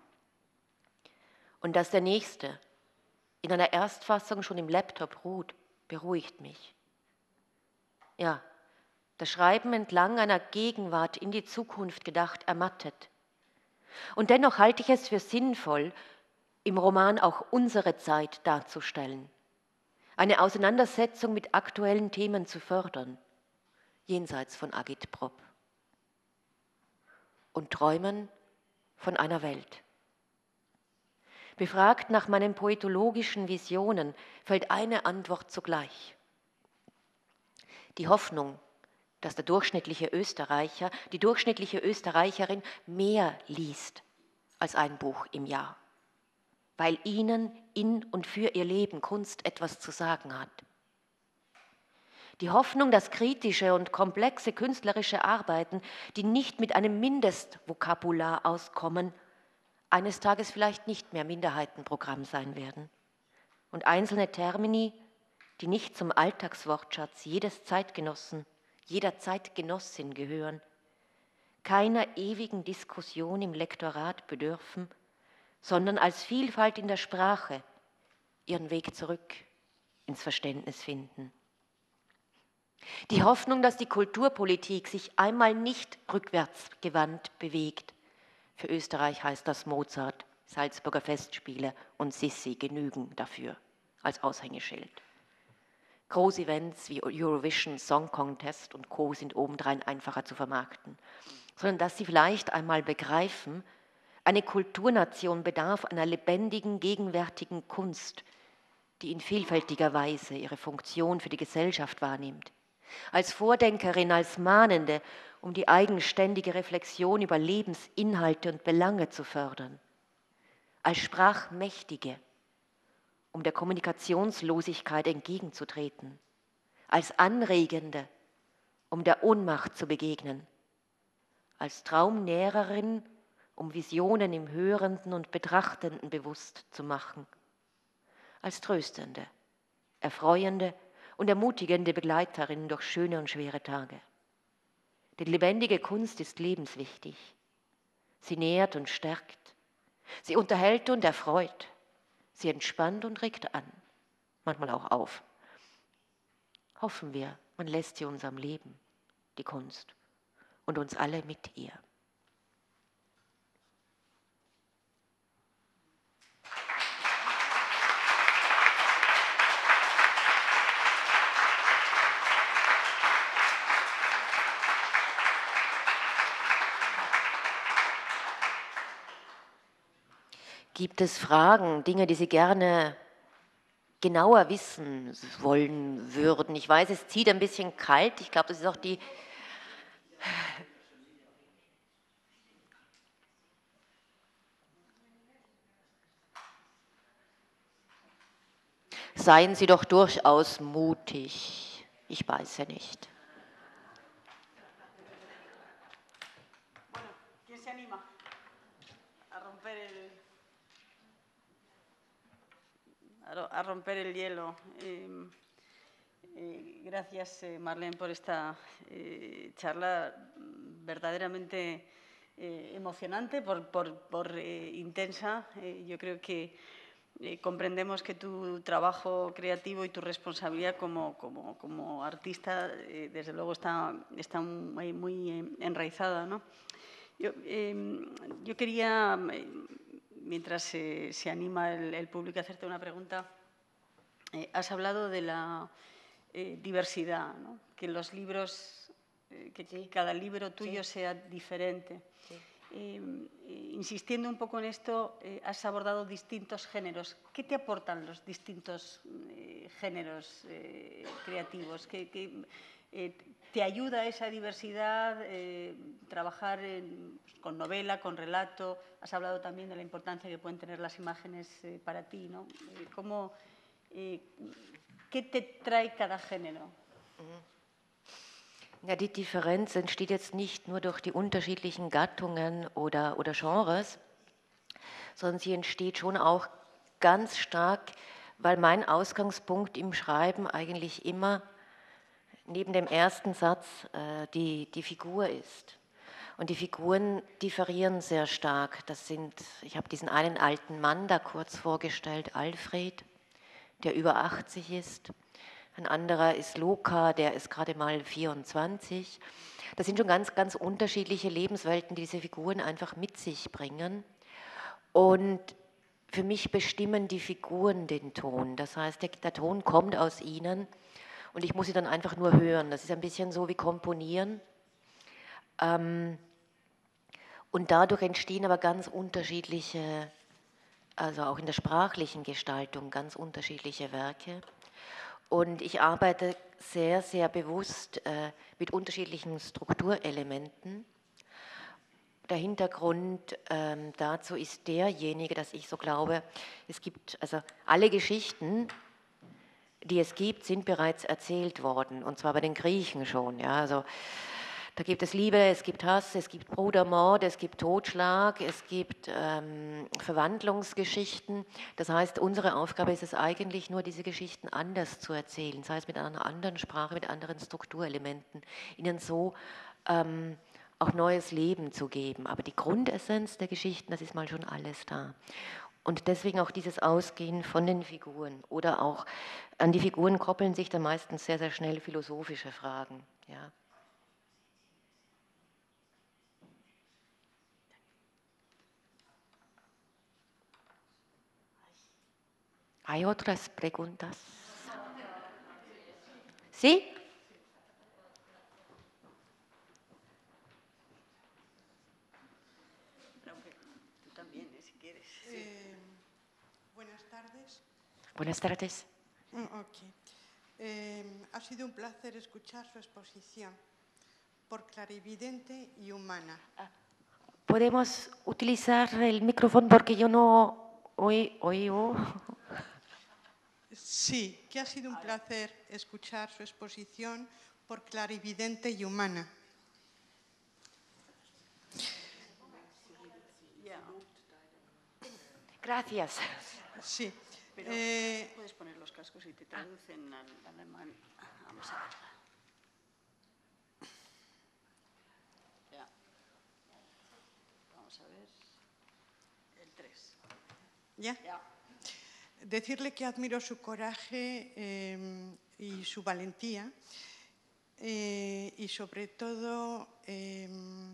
Und dass der Nächste in einer Erstfassung schon im Laptop ruht, beruhigt mich. Ja, das Schreiben entlang einer Gegenwart in die Zukunft gedacht ermattet. Und dennoch halte ich es für sinnvoll, im Roman auch unsere Zeit darzustellen, eine Auseinandersetzung mit aktuellen Themen zu fördern, jenseits von Agitprop. Und träumen von einer Welt. Befragt nach meinen poetologischen Visionen, fällt eine Antwort zugleich. Die Hoffnung, dass der durchschnittliche Österreicher, die durchschnittliche Österreicherin mehr liest als ein Buch im Jahr, weil ihnen in und für ihr Leben Kunst etwas zu sagen hat. Die Hoffnung, dass kritische und komplexe künstlerische Arbeiten, die nicht mit einem Mindestvokabular auskommen, eines Tages vielleicht nicht mehr Minderheitenprogramm sein werden. Und einzelne Termini, die nicht zum Alltagswortschatz jedes Zeitgenossen, jeder Zeitgenossin gehören, keiner ewigen Diskussion im Lektorat bedürfen, sondern als Vielfalt in der Sprache ihren Weg zurück ins Verständnis finden. Die Hoffnung, dass die Kulturpolitik sich einmal nicht rückwärtsgewandt bewegt. Für Österreich heißt das Mozart, Salzburger Festspiele und Sissi genügen dafür als Aushängeschild. Großevents wie Eurovision Song Contest und Co. sind obendrein einfacher zu vermarkten, sondern dass sie vielleicht einmal begreifen, eine Kulturnation bedarf einer lebendigen, gegenwärtigen Kunst, die in vielfältiger Weise ihre Funktion für die Gesellschaft wahrnimmt. Als Vordenkerin, als Mahnende, um die eigenständige Reflexion über Lebensinhalte und Belange zu fördern. Als Sprachmächtige, um der Kommunikationslosigkeit entgegenzutreten. Als Anregende, um der Ohnmacht zu begegnen. Als Traumnäherin, um Visionen im Hörenden und Betrachtenden bewusst zu machen. Als tröstende, erfreuende und ermutigende Begleiterin durch schöne und schwere Tage. Denn lebendige Kunst ist lebenswichtig. Sie nährt und stärkt. Sie unterhält und erfreut. Sie entspannt und regt an, manchmal auch auf. Hoffen wir, man lässt sie uns am Leben, die Kunst, und uns alle mit ihr. Gibt es Fragen, Dinge, die Sie gerne genauer wissen wollen würden? Ich weiß, es zieht ein bisschen kalt. Ich glaube, das ist auch die... Seien Sie doch durchaus mutig. Ich weiß ja nicht. A romper el hielo. Eh, eh, gracias, eh, Marlene, por esta eh, charla verdaderamente eh, emocionante, por, por, por eh, intensa. Eh, yo creo que eh, comprendemos que tu trabajo creativo y tu responsabilidad como, como, como artista, eh, desde luego, está, está muy, muy enraizada, ¿no? Yo, eh, yo quería... Eh, mientras eh, se anima el, el público a hacerte una pregunta, eh, has hablado de la eh, diversidad, ¿no? Que los libros, eh, que sí. Cada libro tuyo sí. sea diferente. Sí. Eh, insistiendo un poco en esto, eh, has abordado distintos géneros. ¿Qué te aportan los distintos eh, géneros eh, creativos? ¿Qué, qué, eh, ¿Te ayuda esa diversidad, eh, trabajar en, con novela, con relato? Has hablado también de la importancia que pueden tener las imágenes eh, para ti, ¿no? Eh, ¿cómo, eh, ¿Qué te trae cada género? Ja, die Differenz entsteht jetzt nicht nur durch die unterschiedlichen Gattungen oder, oder Genres, sondern sie entsteht schon auch ganz stark, weil mein Ausgangspunkt im Schreiben eigentlich immer neben dem ersten Satz äh, die, die Figur ist. Und die Figuren differieren sehr stark. Das sind, ich habe diesen einen alten Mann da kurz vorgestellt, Alfred, der über achtzig ist. Ein anderer ist Luca, der ist gerade mal vierundzwanzig. Das sind schon ganz, ganz unterschiedliche Lebenswelten, die diese Figuren einfach mit sich bringen. Und für mich bestimmen die Figuren den Ton. Das heißt, der, der Ton kommt aus ihnen. Und ich muss sie dann einfach nur hören. Das ist ein bisschen so wie Komponieren. Ähm, und dadurch entstehen aber ganz unterschiedliche, also auch in der sprachlichen Gestaltung, ganz unterschiedliche Werke. Und ich arbeite sehr, sehr bewusst äh, mit unterschiedlichen Strukturelementen. Der Hintergrund ähm, dazu ist derjenige, dass ich so glaube, es gibt, also alle Geschichten, die es gibt, sind bereits erzählt worden, und zwar bei den Griechen schon. Ja, also da gibt es Liebe, es gibt Hass, es gibt Brudermord, es gibt Totschlag, es gibt ähm, Verwandlungsgeschichten. Das heißt, unsere Aufgabe ist es eigentlich nur, diese Geschichten anders zu erzählen, sei es mit einer anderen Sprache, mit anderen Strukturelementen, ihnen so ähm, auch neues Leben zu geben. Aber die Grundessenz der Geschichten, das ist mal schon alles da. Und deswegen auch dieses Ausgehen von den Figuren oder auch an die Figuren koppeln sich dann meistens sehr, sehr schnell philosophische Fragen. Ja. ¿Hay otras preguntas? ¿Sí? Tú también, ¿eh? Si quieres. Eh, buenas tardes. Buenas tardes. Okay. Eh, ha sido un placer escuchar su exposición, por clarividente y humana. ¿Podemos utilizar el micrófono porque yo no oí, oigo? Sí, que ha sido un placer escuchar su exposición, por clarividente y humana. Gracias. Sí. Pero eh, puedes poner los cascos y te traducen al alemán. Vamos a ver. Ya. Vamos a ver. El tres. ¿Ya? Ya. Decirle que admiro su coraje eh, y su valentía eh, y sobre todo eh,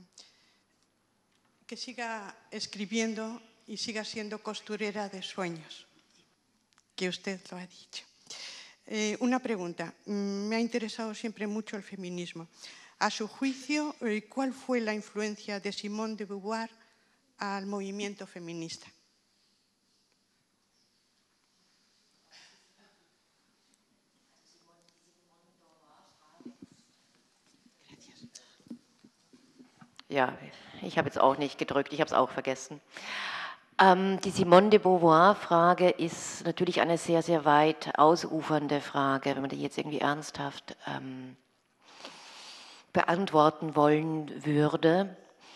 que siga escribiendo y siga siendo costurera de sueños, que usted lo ha dicho. Eh, una pregunta. Me ha interesado siempre mucho el feminismo. A su juicio, eh, ¿cuál fue la influencia de Simone de Beauvoir al movimiento feminista? Ja, ich habe jetzt auch nicht gedrückt, ich habe es auch vergessen. Ähm, die Simone de Beauvoir-Frage ist natürlich eine sehr, sehr weit ausufernde Frage, wenn man die jetzt irgendwie ernsthaft ähm, beantworten wollen würde.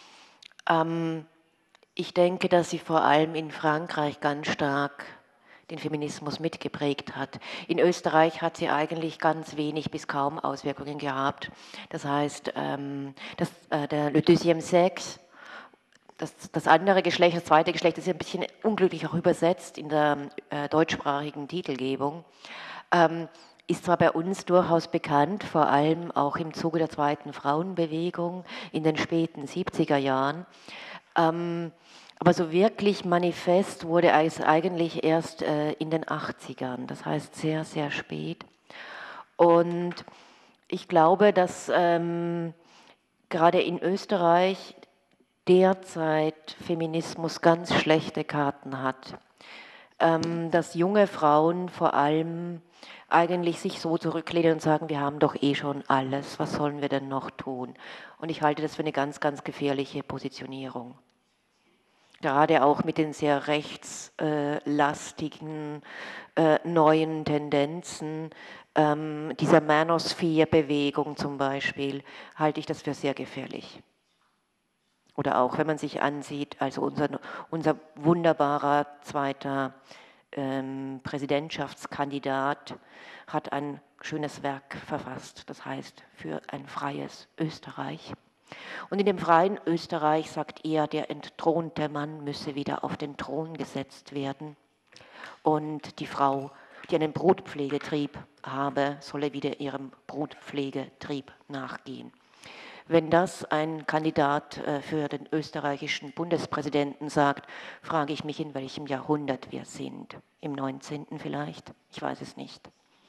Ähm, ich denke, dass sie vor allem in Frankreich ganz stark den Feminismus mitgeprägt hat. In Österreich hat sie eigentlich ganz wenig bis kaum Auswirkungen gehabt. Das heißt, ähm, das, äh, der Le Deuxième Sexe, das, das andere Geschlecht, das zweite Geschlecht, ist ein bisschen unglücklich auch übersetzt in der äh, deutschsprachigen Titelgebung, ähm, ist zwar bei uns durchaus bekannt, vor allem auch im Zuge der zweiten Frauenbewegung in den späten siebziger Jahren, ähm, aber so wirklich manifest wurde es eigentlich erst äh, in den achtzigern, das heißt sehr, sehr spät. Und ich glaube, dass ähm, gerade in Österreich derzeit Feminismus ganz schlechte Karten hat. Ähm, dass junge Frauen vor allem eigentlich sich so zurücklehnen und sagen, wir haben doch eh schon alles, was sollen wir denn noch tun? Und ich halte das für eine ganz, ganz gefährliche Positionierung. Gerade auch mit den sehr rechtslastigen äh, neuen Tendenzen, ähm, dieser Manosphere-Bewegung zum Beispiel, halte ich das für sehr gefährlich. Oder auch, wenn man sich ansieht, also unser, unser wunderbarer zweiter ähm, Präsidentschaftskandidat hat ein schönes Werk verfasst, das heißt für ein freies Österreich. Und in dem freien Österreich sagt er, der entthronte Mann müsse wieder auf den Thron gesetzt werden und die Frau, die einen Brutpflegetrieb habe, solle wieder ihrem Brutpflegetrieb nachgehen. Wenn das ein Kandidat für den österreichischen Bundespräsidenten sagt, frage ich mich, in welchem Jahrhundert wir sind. Im neunzehnten vielleicht? Ich weiß es nicht.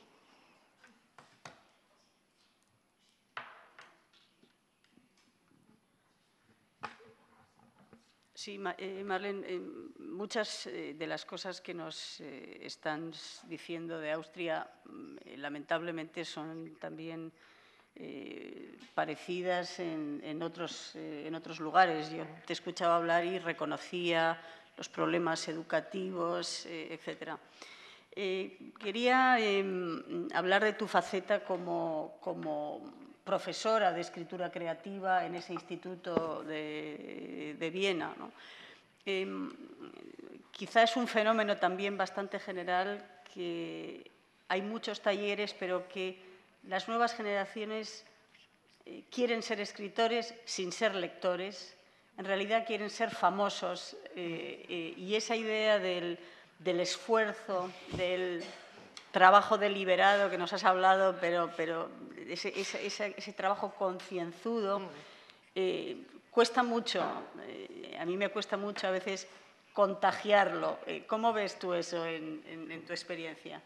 Sí, Marlene, muchas de las cosas que nos están diciendo de Austria lamentablemente son también eh, parecidas en, en, otros, eh, en otros lugares. Yo te escuchaba hablar y reconocía los problemas educativos, eh, etcétera. Eh, quería eh, hablar de tu faceta como, como profesora de escritura creativa en ese instituto de, de Viena, ¿no? Eh, quizá es un fenómeno también bastante general que hay muchos talleres, pero que las nuevas generaciones eh, quieren ser escritores sin ser lectores en realidad quieren ser famosos eh, eh, y esa idea del, del esfuerzo, del trabajo deliberado que nos has hablado, pero, pero ese, ese, ese, ese trabajo concienzudo, eh, cuesta mucho. Eh, a mí me cuesta mucho a veces contagiarlo. Eh, ¿Cómo ves tú eso en, en, en tu experiencia?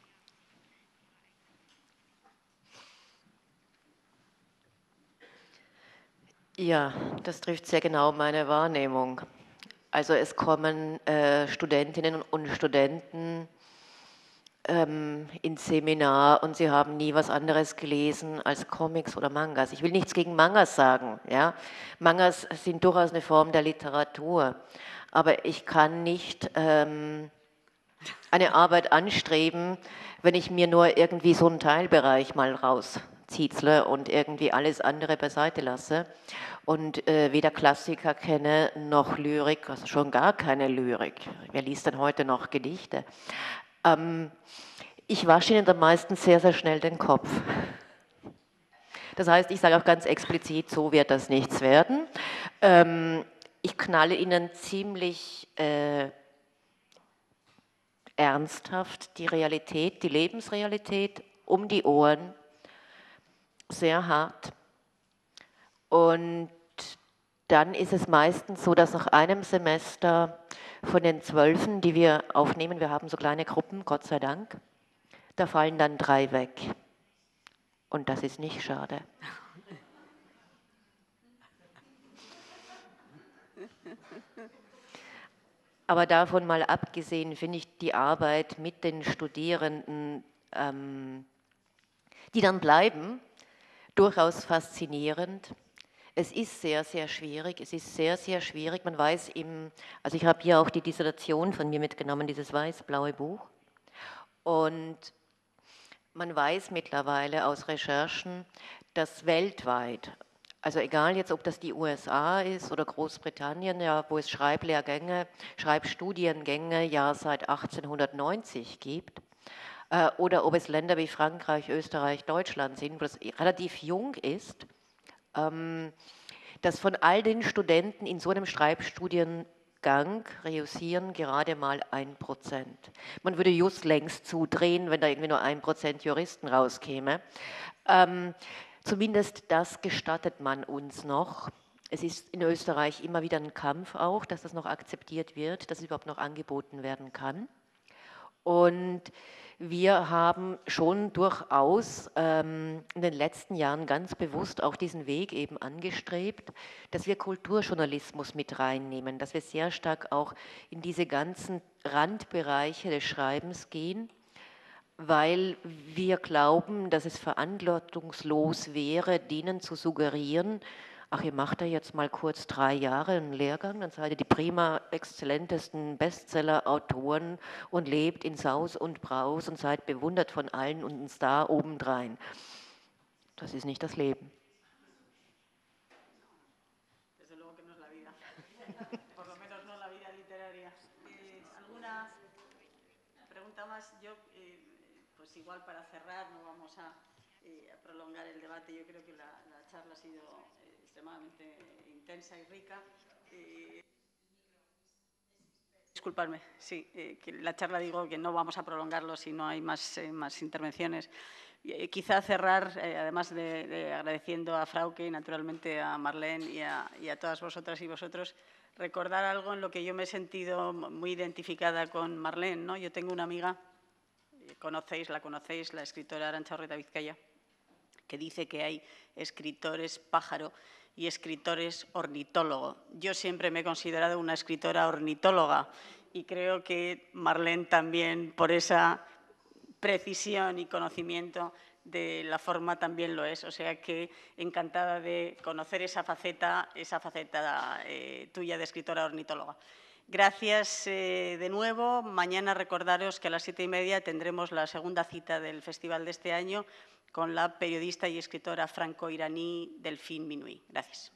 Ja, das trifft sehr genau meine Wahrnehmung. Also es kommen äh, Studentinnen und Studenten ähm, ins Seminar und sie haben nie was anderes gelesen als Comics oder Mangas. Ich will nichts gegen Mangas sagen. Ja? Mangas sind durchaus eine Form der Literatur, aber ich kann nicht ähm, eine Arbeit anstreben, wenn ich mir nur irgendwie so einen Teilbereich mal rausziezle und irgendwie alles andere beiseite lasse und äh, weder Klassiker kenne noch Lyrik, also schon gar keine Lyrik. Wer liest denn heute noch Gedichte? Ähm, ich wasche ihnen dann meistens sehr, sehr schnell den Kopf. Das heißt, ich sage auch ganz explizit, so wird das nichts werden. Ähm, ich knalle ihnen ziemlich äh, ernsthaft die Realität, die Lebensrealität um die Ohren, sehr hart. Und dann ist es meistens so, dass nach einem Semester von den Zwölfen, die wir aufnehmen, wir haben so kleine Gruppen, Gott sei Dank, da fallen dann drei weg. Und das ist nicht schade. Aber davon mal abgesehen finde ich die Arbeit mit den Studierenden, ähm, die dann bleiben, durchaus faszinierend. Es ist sehr, sehr schwierig. Es ist sehr, sehr schwierig. Man weiß im, also ich habe hier auch die Dissertation von mir mitgenommen, dieses weiß-blaue Buch. Und man weiß mittlerweile aus Recherchen, dass weltweit, also egal jetzt, ob das die U S A ist oder Großbritannien, ja, wo es Schreiblehrgänge, Schreibstudiengänge ja seit achtzehnhundertneunzig gibt, äh, oder ob es Länder wie Frankreich, Österreich, Deutschland sind, wo es relativ jung ist, ähm, dass von all den Studenten in so einem Schreibstudiengang reüssieren gerade mal ein Prozent. Man würde just längst zudrehen, wenn da irgendwie nur ein Prozent Juristen rauskäme. Ähm, Zumindest das gestattet man uns noch. Es ist in Österreich immer wieder ein Kampf auch, dass das noch akzeptiert wird, dass es überhaupt noch angeboten werden kann. Und wir haben schon durchaus ähm, in den letzten Jahren ganz bewusst auch diesen Weg eben angestrebt, dass wir Kulturjournalismus mit reinnehmen, dass wir sehr stark auch in diese ganzen Randbereiche des Schreibens gehen, weil wir glauben, dass es verantwortungslos wäre, denen zu suggerieren, ach, ihr macht da jetzt mal kurz drei Jahre einen Lehrgang, dann seid ihr die prima exzellentesten Bestseller-Autoren und lebt in Saus und Braus und seid bewundert von allen und ein Star obendrein. Das ist nicht das Leben. Desde luego que no es la vida. Por lo menos no la vida literaria. Eh, ¿Alguna pregunta más? Yo, eh, pues igual para cerrar, no vamos a, eh, a prolongar el debate. Yo creo que la, la charla ha sido eh, extremadamente intensa y rica. Eh, disculpadme, sí, eh, que la charla digo que no vamos a prolongarlo si no hay más, eh, más intervenciones. Eh, quizá cerrar, eh, además de, de agradeciendo a Frauke y naturalmente a Marlene y a, y a todas vosotras y vosotros, recordar algo en lo que yo me he sentido muy identificada con Marlene, ¿no? Yo tengo una amiga, conocéis, la conocéis, la escritora Arantxa Orreta Vizcaya, que dice que hay escritores pájaro y escritores ornitólogo. Yo siempre me he considerado una escritora ornitóloga y creo que Marlene también, por esa precisión y conocimiento de la forma, también lo es. O sea que encantada de conocer esa faceta, esa faceta eh, tuya de escritora ornitóloga. Gracias eh, de nuevo. Mañana recordaros que a las siete y media tendremos la segunda cita del festival de este año con la periodista y escritora franco-iraní Delphine Minuit. Gracias.